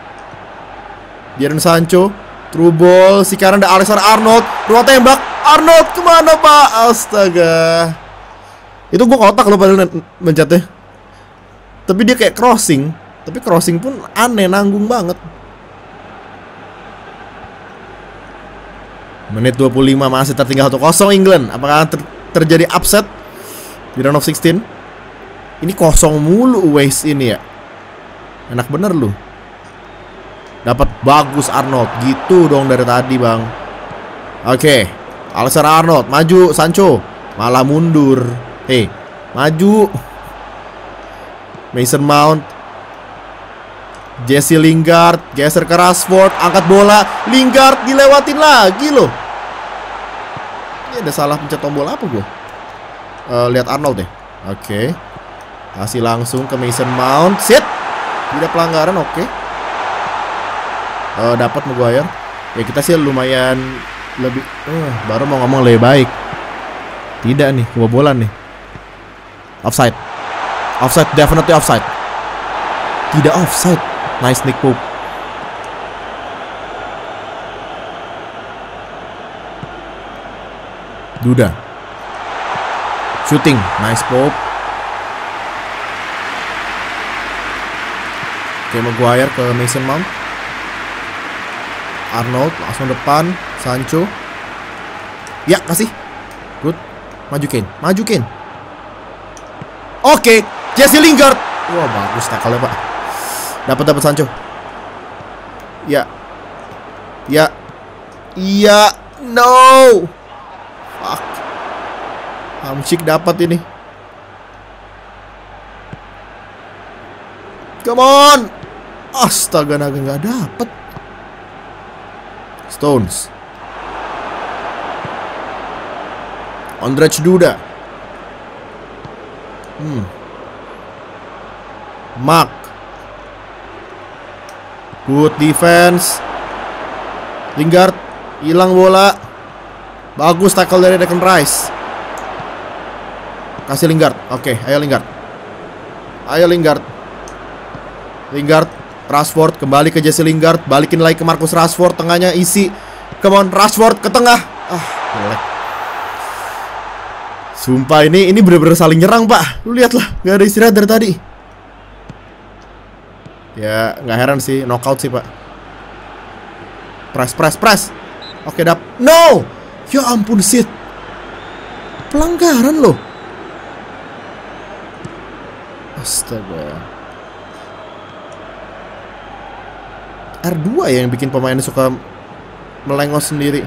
Jadon Sancho. Through ball. Sekarang ada Alexander Arnold. Ruang tembak. Arnold kemana pak? Astaga. Itu gue kotak loh padahal mencetnya. Tapi dia kayak crossing. Tapi crossing pun aneh, nanggung banget. Menit dua puluh lima masih tertinggal satu kosong England. Apakah ter terjadi upset di round of sixteen? Ini kosong mulu Waste ini ya. Enak bener lu. Dapat bagus Arnold. Gitu dong dari tadi bang. Oke, okay. Alexander Arnold maju. Sancho malah mundur. Hei, maju. Mason Mount. Jesse Lingard geser ke Rashford, angkat bola. Lingard dilewatin lagi loh. Ini ada salah pencet tombol apa gue? Uh, lihat Arnold deh. Oke. Okay. Kasih langsung ke Mason Mount. Sit. Tidak pelanggaran, oke. Okay. Uh, dapat Maguire. Ya kita sih lumayan lebih. Uh, baru mau ngomong lebih baik. Tidak nih, kebobolan nih. Offside. Offside, definitely offside. Tidak offside. Nice Nick Pope. Duda. Shooting. Nice Pope. Oke, Maguire ke Mason Mount. Arnold langsung depan. Sancho. Ya, kasih. Good. Maju Kane. Maju Kane. Oke, Jesse Lingard. Wah, bagus tackle-nya, Pak. Dapat dapat Sancho. Ya. Ya. Iya. No. Fuck. Hamsik dapat ini. Come on. Astaga, naga nggak dapat. Stones. Ondrej Duda. Hmm. Mark. Good defense. Lingard hilang bola. Bagus tackle dari Declan Rice. Kasih Lingard. Oke, okay, ayo Lingard. Ayo Lingard. Lingard, Rashford kembali ke Jesse Lingard, balikin lagi ke Marcus Rashford, tengahnya isi. Come on Rashford ke tengah. Ah, jelek. Sumpah ini ini bener-bener saling nyerang, Pak. Lu lihatlah, gak ada istirahat dari tadi. Ya, nggak heran sih, knockout sih, Pak. Press, press, press. Oke, dap. No! Ya ampun, Sid. Pelanggaran loh. Astaga. R dua ya yang bikin pemainnya suka melengos sendiri.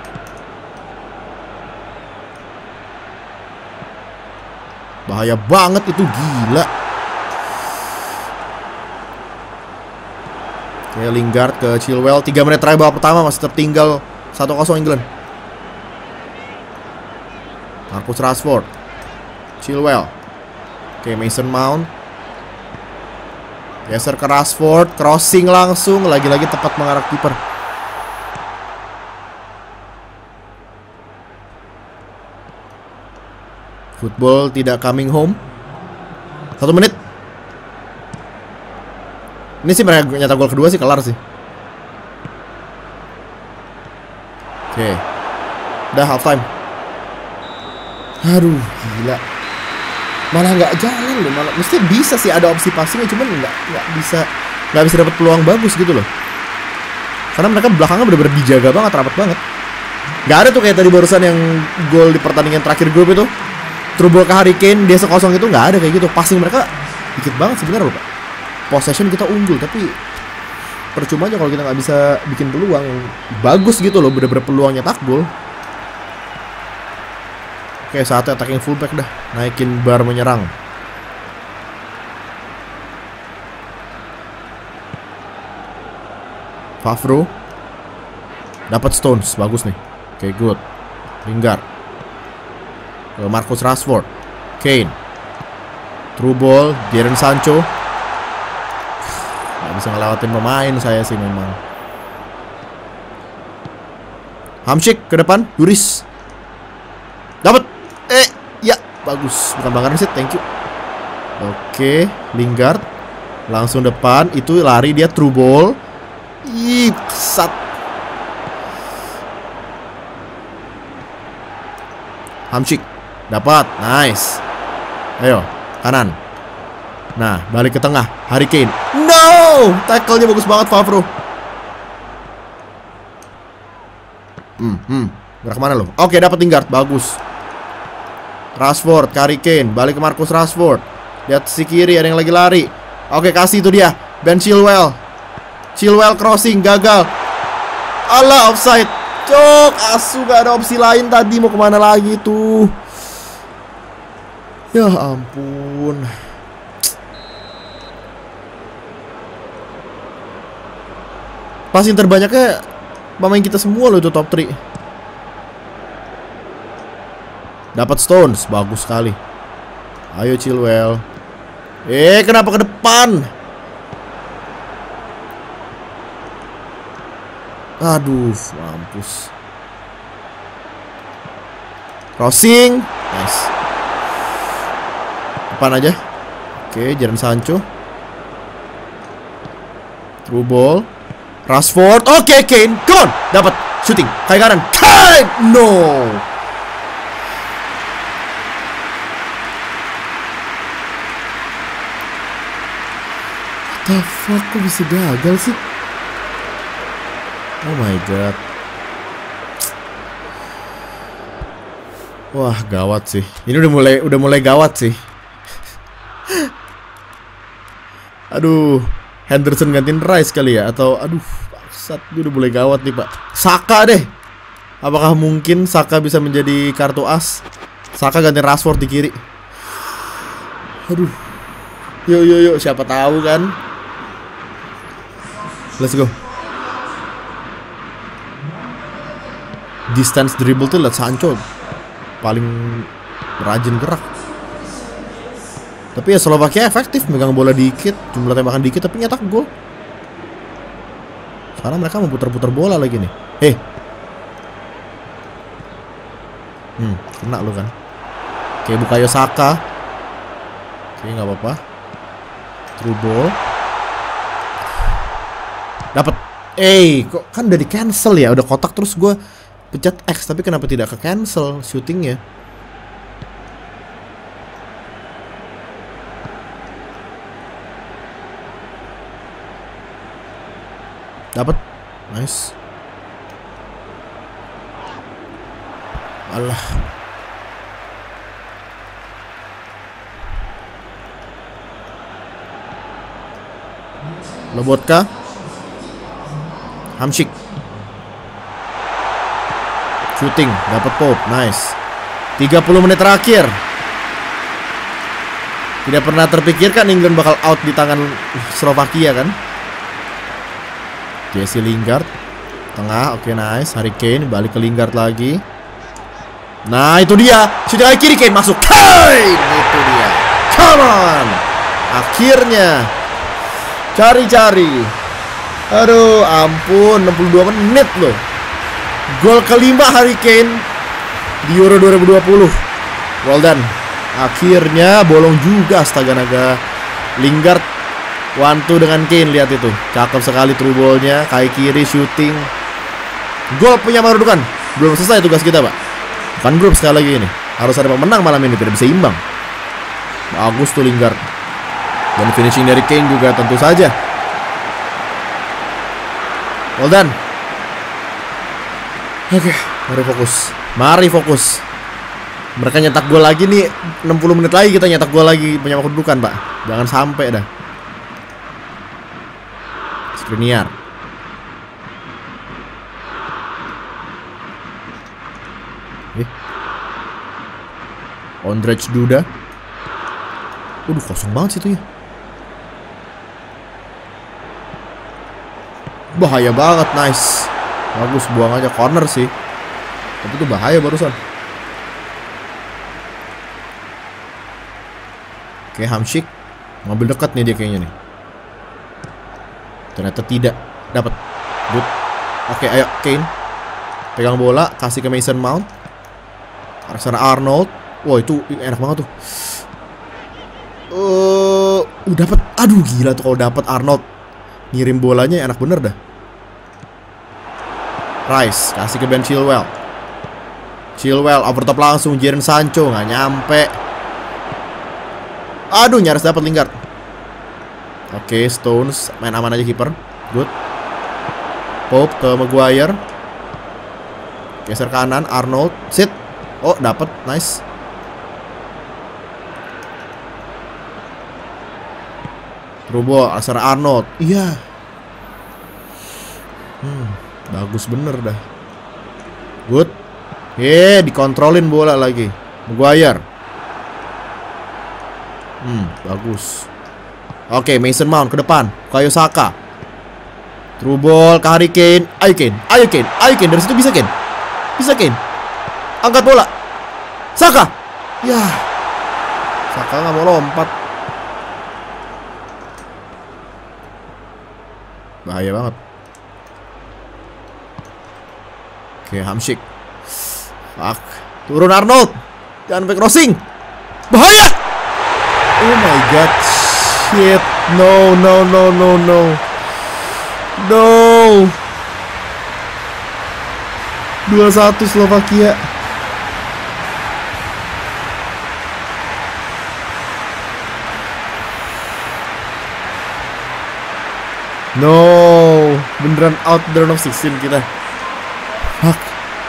Bahaya banget itu, gila. Kayak Lingard ke Chilwell. tiga menit terakhir babak pertama masih tertinggal satu kosong England. Marcus Rashford. Chilwell. Oke, Mason Mount. Geser ke Rashford. Crossing langsung. Lagi-lagi tepat mengarah kiper. Football tidak coming home. Satu menit. Ini sih mereka nyata gol kedua sih kelar sih. Oke. Udah half time. Aduh, gila. Malah nggak jalan loh, malah mesti bisa sih ada opsi passingnya, cuman nggak nggak bisa nggak bisa dapat peluang bagus gitu loh. Karena mereka belakangnya bener-bener dijaga banget, rapat banget. Nggak ada tuh kayak tadi barusan yang gol di pertandingan terakhir grup itu, through ball ke Harry Kane, dia sekosong itu nggak ada kayak gitu. Passing mereka dikit banget sebenarnya loh Pak. Possession kita unggul, tapi percuma aja kalau kita nggak bisa bikin peluang bagus gitu loh, bener-bener peluang nyetak gol. Oke, saatnya attacking fullback dah. Naikin bar menyerang. Favro dapat Stones, bagus nih. Oke, good. Lingard ke Marcus Rashford. Kane. Through ball, Jadon Sancho. Gak bisa ngelewatin pemain saya sih memang. Hamsik ke depan, Yuris. Dapat. Eh, ya, bagus. Bukan banggaran sih, thank you. Oke, Lingard langsung depan, itu lari dia through ball. Ih, sat. Hamsik dapat, nice. Ayo, kanan. Nah, balik ke tengah, Harry Kane. No, tackle-nya bagus banget Favro. Hmm, hmm. Gerak kemana lo? Oke, dapat Lingard, bagus. Rashford, Harry Kane, balik ke Marcus Rashford. Lihat si kiri ada yang lagi lari. Oke, kasih itu dia. Ben Chilwell. Chilwell crossing, gagal. Allah, offside. Cok, asu, gak ada opsi lain tadi. Mau kemana lagi tuh? Ya ampun. Passing terbanyaknya pemain kita semua loh itu top tiga. Dapat Stones, bagus sekali. Ayo Chilwell. Eh, kenapa ke depan? Aduh, mampus. Crossing, nice. Depan aja. Oke, Jadon Sancho. Through ball. Rashford, oke, Kane, come on. Dapat, shooting, kaki kanan. Kane, no. What the fuck, kok bisa gagal sih? Oh my god. Wah, gawat sih. Ini udah mulai udah mulai gawat sih. Aduh, Henderson gantiin Rice kali ya, atau aduh, bangsat, udah mulai gawat nih, Pak. Saka deh. Apakah mungkin Saka bisa menjadi kartu as? Saka gantiin Rashford di kiri. Aduh. Yuk yuk yuk, siapa tahu kan. Let's go. Distance dribble tuh lihat Sancho paling rajin gerak. Tapi ya Slovakia efektif, megang bola dikit, jumlah tembakan dikit tapi nyetak gol. Sekarang mereka mau putar-putar bola lagi nih. Eh, hmm, kena lu kan. Oke, Bukayo Saka. Oke, nggak apa-apa. Through ball. Dapat. Eh, kok kan udah di cancel ya, udah kotak terus gue pencet X, tapi kenapa tidak ke cancel shootingnya? Dapat, nice. Alah. Lobotka. Hamsik. Shooting, dapat Pope, nice. tiga puluh menit terakhir. Tidak pernah terpikirkan England bakal out di tangan Slovakia kan? Jesse Lingard. Tengah, oke, okay, nice. Harry Kane, balik ke Lingard lagi. Nah, itu dia. Shooting lagi kiri, Kane masuk. Kane, itu dia. Come on. Akhirnya. Cari-cari. Aduh, ampun, enam puluh dua menit loh. Gol kelima Harry Kane di Euro dua ribu dua puluh. Well done. Akhirnya bolong juga, astaga naga. Lingard one two dengan Kane, lihat itu. Cakep sekali through ball-nya, kaki kiri shooting. Gol penyamaran. Belum selesai tugas kita, Pak. Bukan grup sekali lagi ini. Harus ada pemenang malam ini, tidak bisa imbang. Bagus tuh Lingard. Dan finishing dari Kane juga tentu saja. Well done. Oke, mari fokus. Mari fokus. Mereka nyetak gol lagi nih. enam puluh menit lagi kita nyetak gol lagi. Penyama kedudukan, Pak. Jangan sampai dah. Skriniar. Eh. Ondrej Duda. Waduh, kosong banget situ ya. Bahaya banget, nice. Bagus, buang aja, corner sih. Tapi itu bahaya barusan. Oke, Hamsik ngambil dekat nih dia kayaknya nih. Ternyata tidak dapat. Good. Oke, ayo Kane. Pegang bola, kasih ke Mason Mount. Alexander Arnold. Wah, itu enak banget tuh. Uh, uh dapat. Aduh, gila tuh kalau dapat Arnold. Ngirim bolanya enak bener dah. Rice kasih ke Ben Chilwell. Chilwell over top langsung, Jadon Sancho nggak nyampe. Aduh, nyaris dapat Lingard. Oke, Stones main aman aja kiper. Good. Pope ke Maguire. Geser kanan, Arnold. Sit. Oh, dapat, nice. Rubo, Alexander Arnold. Iya. Hmm, bagus bener dah. Good. Ye, dikontrolin bola lagi. Maguire. Hmm, bagus. Oke, Mason Mount ke depan. Kayo Saka. Through ball ke Harry Kane. Ayo Kane, ayo Kane, ayo Kane. Dari situ bisa Kane. Bisa Kane. Angkat bola. Saka. Ya. Saka nggak mau lompat. Bahaya banget. Oke, Hamsik. Fuck. Turun Arnold. Jangan sampai crossing. Bahaya. Oh my god. Shit. No, no, no, no, no. No. dua satu Slovakia. No, beneran out the round of sixteen kita. Fuck.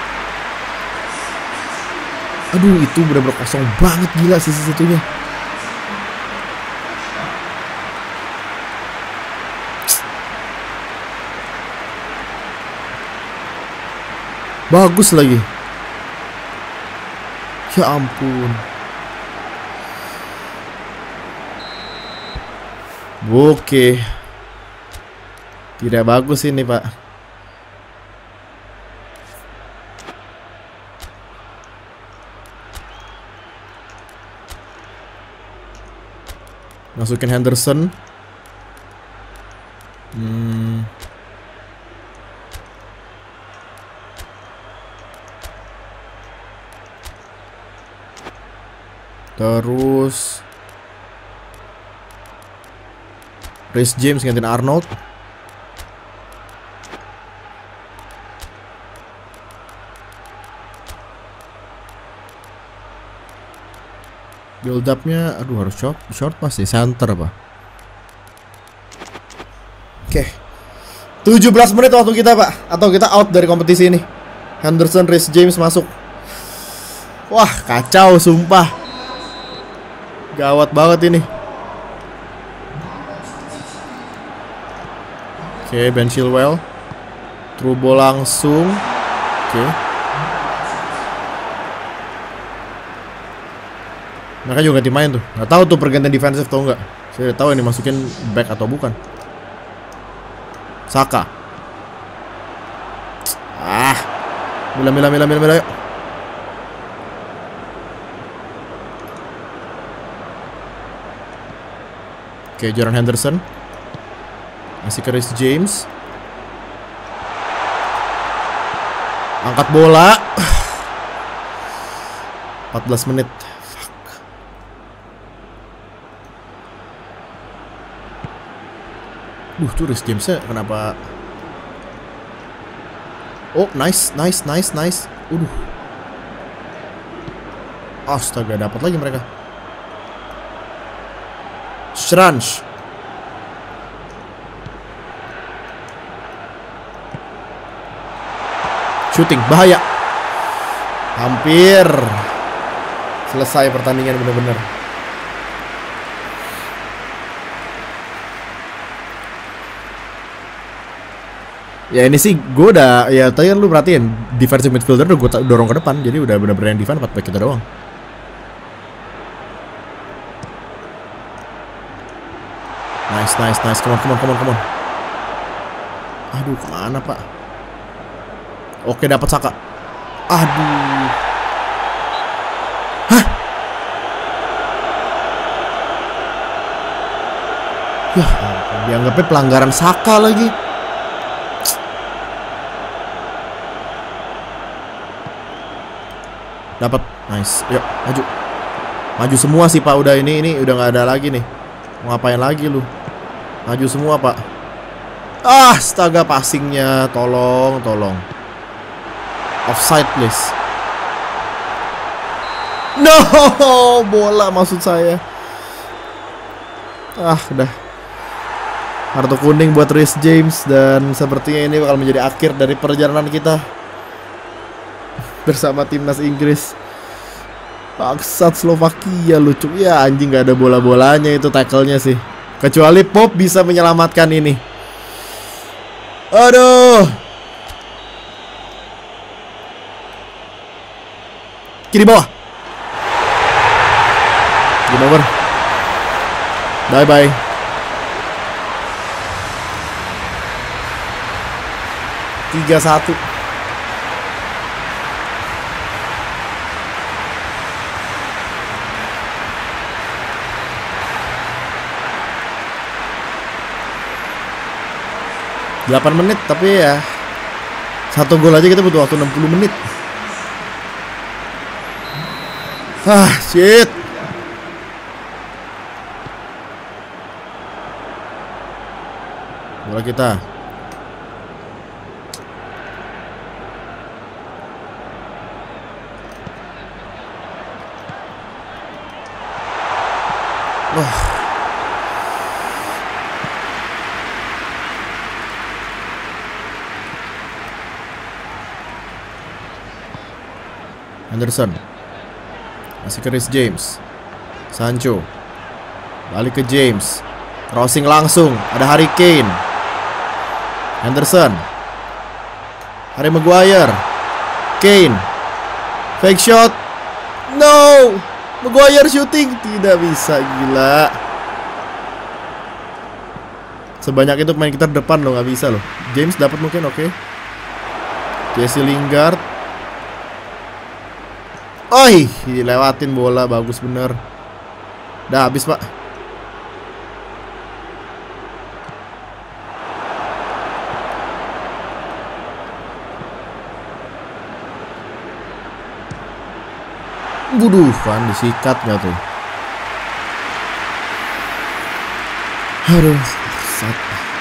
Aduh, itu bener-bener kosong banget, gila sisi-situnya. Bagus lagi. Ya ampun. Oke. Tidak bagus ini, Pak. Masukin Henderson. Hmm. Terus Reece James gantiin Arnold. Build up-nya, aduh harus short, short pasti center apa? Oke, okay. tujuh belas menit waktu kita, Pak, atau kita out dari kompetisi ini. Henderson, Reece James masuk. Wah, kacau, sumpah. Gawat banget ini. Oke, okay, Ben Chilwell. Through ball langsung. Oke. Okay. Mereka juga ganti main tuh. Nggak tahu tuh pergantian defensif atau enggak. Saya udah tahu ini masukin back atau bukan. Saka. Ah. Mila mila mila mila mila. Oke, Jordan Henderson. Masih ke Reece James. Angkat bola. empat belas menit. Duh, tuh Reece Jamesnya kenapa? Oh, nice, nice, nice, nice. Udah. Astaga, dapat lagi mereka. Shranch. Shooting, bahaya. Hampir selesai pertandingan bener-bener. Ya ini sih gue udah, ya tadi kan lu perhatiin defensive midfielder udah gue dorong ke depan, jadi udah bener-bener yang defense empat back kita doang. Nice, nice, nice, come on, come on, come on, come on. Aduh, kemana pak? Oke, dapat Saka. Aduh. Hah? Ya, dianggapnya pelanggaran Saka lagi. Dapat, nice. Yuk, maju. Maju semua sih pak. Udah ini ini udah nggak ada lagi nih. Mau ngapain lagi lu? Maju semua pak. Ah, astaga passingnya. Tolong, tolong. Offside please. No, bola maksud saya. Ah, udah. Kartu kuning buat Reece James dan sepertinya ini bakal menjadi akhir dari perjalanan kita bersama timnas Inggris. Bangsat Slovakia lucu. Ya anjing gak ada bola-bolanya itu tackle-nya sih. Kecuali Pop bisa menyelamatkan ini. Aduh. Kiri bawah. Game over. Bye bye. tiga satu. delapan menit tapi ya satu gol aja kita butuh waktu enam puluh menit. Ah, shit. Bola kita. Wah. Henderson. Masih ke Reece James. Sancho. Balik ke James. Crossing langsung. Ada Harry Kane. Henderson. Harry Maguire. Kane. Fake shot. No. Maguire shooting. Tidak bisa, gila. Sebanyak itu pemain kita depan loh, nggak bisa loh. James dapat mungkin, oke. Okay. Jesse Lingard. Oi, dilewatin bola, bagus bener. Udah habis pak. Buduh, kan disikat gak tuh? Aduh, sat.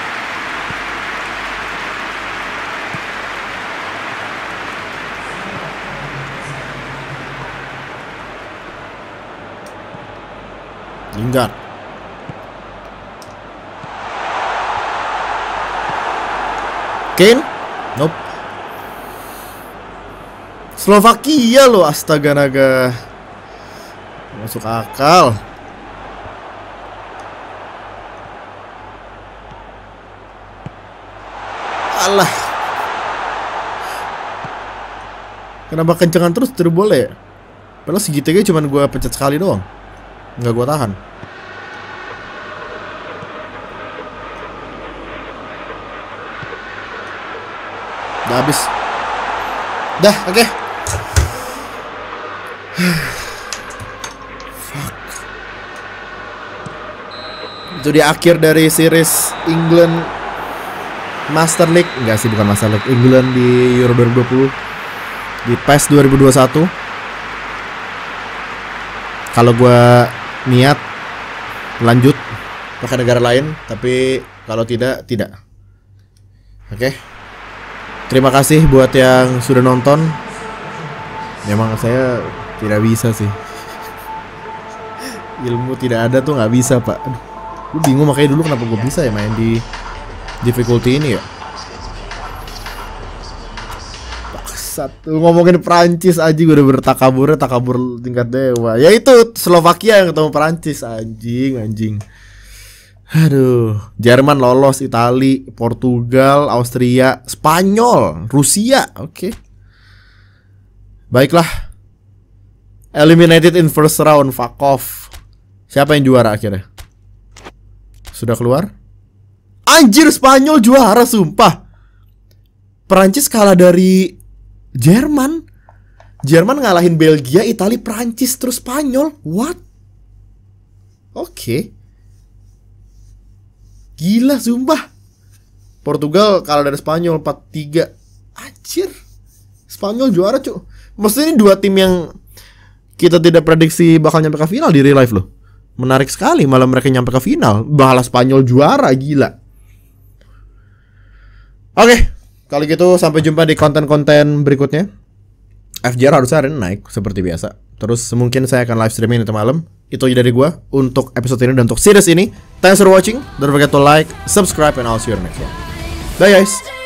Lingard. Kane? Nope. Slovakia loh, astaga naga. Masuk akal. Alah. Kenapa kencengan terus terus boleh? Padahal segitiga cuma gue pencet sekali doang. Nggak gue tahan. Udah habis. Dah, oke. Okay. Fuck. Itu di akhir dari series England Master League. Enggak sih, bukan Master League. England di Euro dua ribu dua puluh. Di PES dua ribu dua puluh satu. Kalau gue niat lanjut ke negara lain, tapi Kalau tidak, tidak. Oke. Terima kasih buat yang sudah nonton. Memang saya tidak bisa sih. Ilmu tidak ada tuh nggak bisa, Pak. Aduh, gue bingung makanya dulu kenapa gue bisa ya main di difficulty ini ya. Satu ngomongin Prancis aja gue udah bertakabur, takabur tingkat dewa. Ya itu Slovakia yang ketemu Prancis, anjing, anjing. Aduh, Jerman lolos, Itali, Portugal, Austria, Spanyol, Rusia. Oke. Okay. Baiklah. Eliminated in first round, fuck off. Siapa yang juara akhirnya? Sudah keluar? Anjir, Spanyol juara, sumpah. Prancis kalah dari Jerman. Jerman ngalahin Belgia, Italia, Prancis, terus Spanyol. What? Oke. Okay. Gila sumpah. Portugal kalah dari Spanyol empat tiga. Anjir. Spanyol juara, cuy. Maksudnya ini dua tim yang kita tidak prediksi bakal nyampe ke final di real life loh. Menarik sekali, malah mereka nyampe ke final. Malah Spanyol juara, gila. Oke. Okay. Kalau gitu sampai jumpa di konten-konten berikutnya. F J R harusnya hari ini naik seperti biasa. Terus mungkin saya akan live streaming nanti malam. Itu aja dari gua untuk episode ini dan untuk series ini. Thanks for watching. Don't forget to like, subscribe, and I'll see you next one. Bye guys.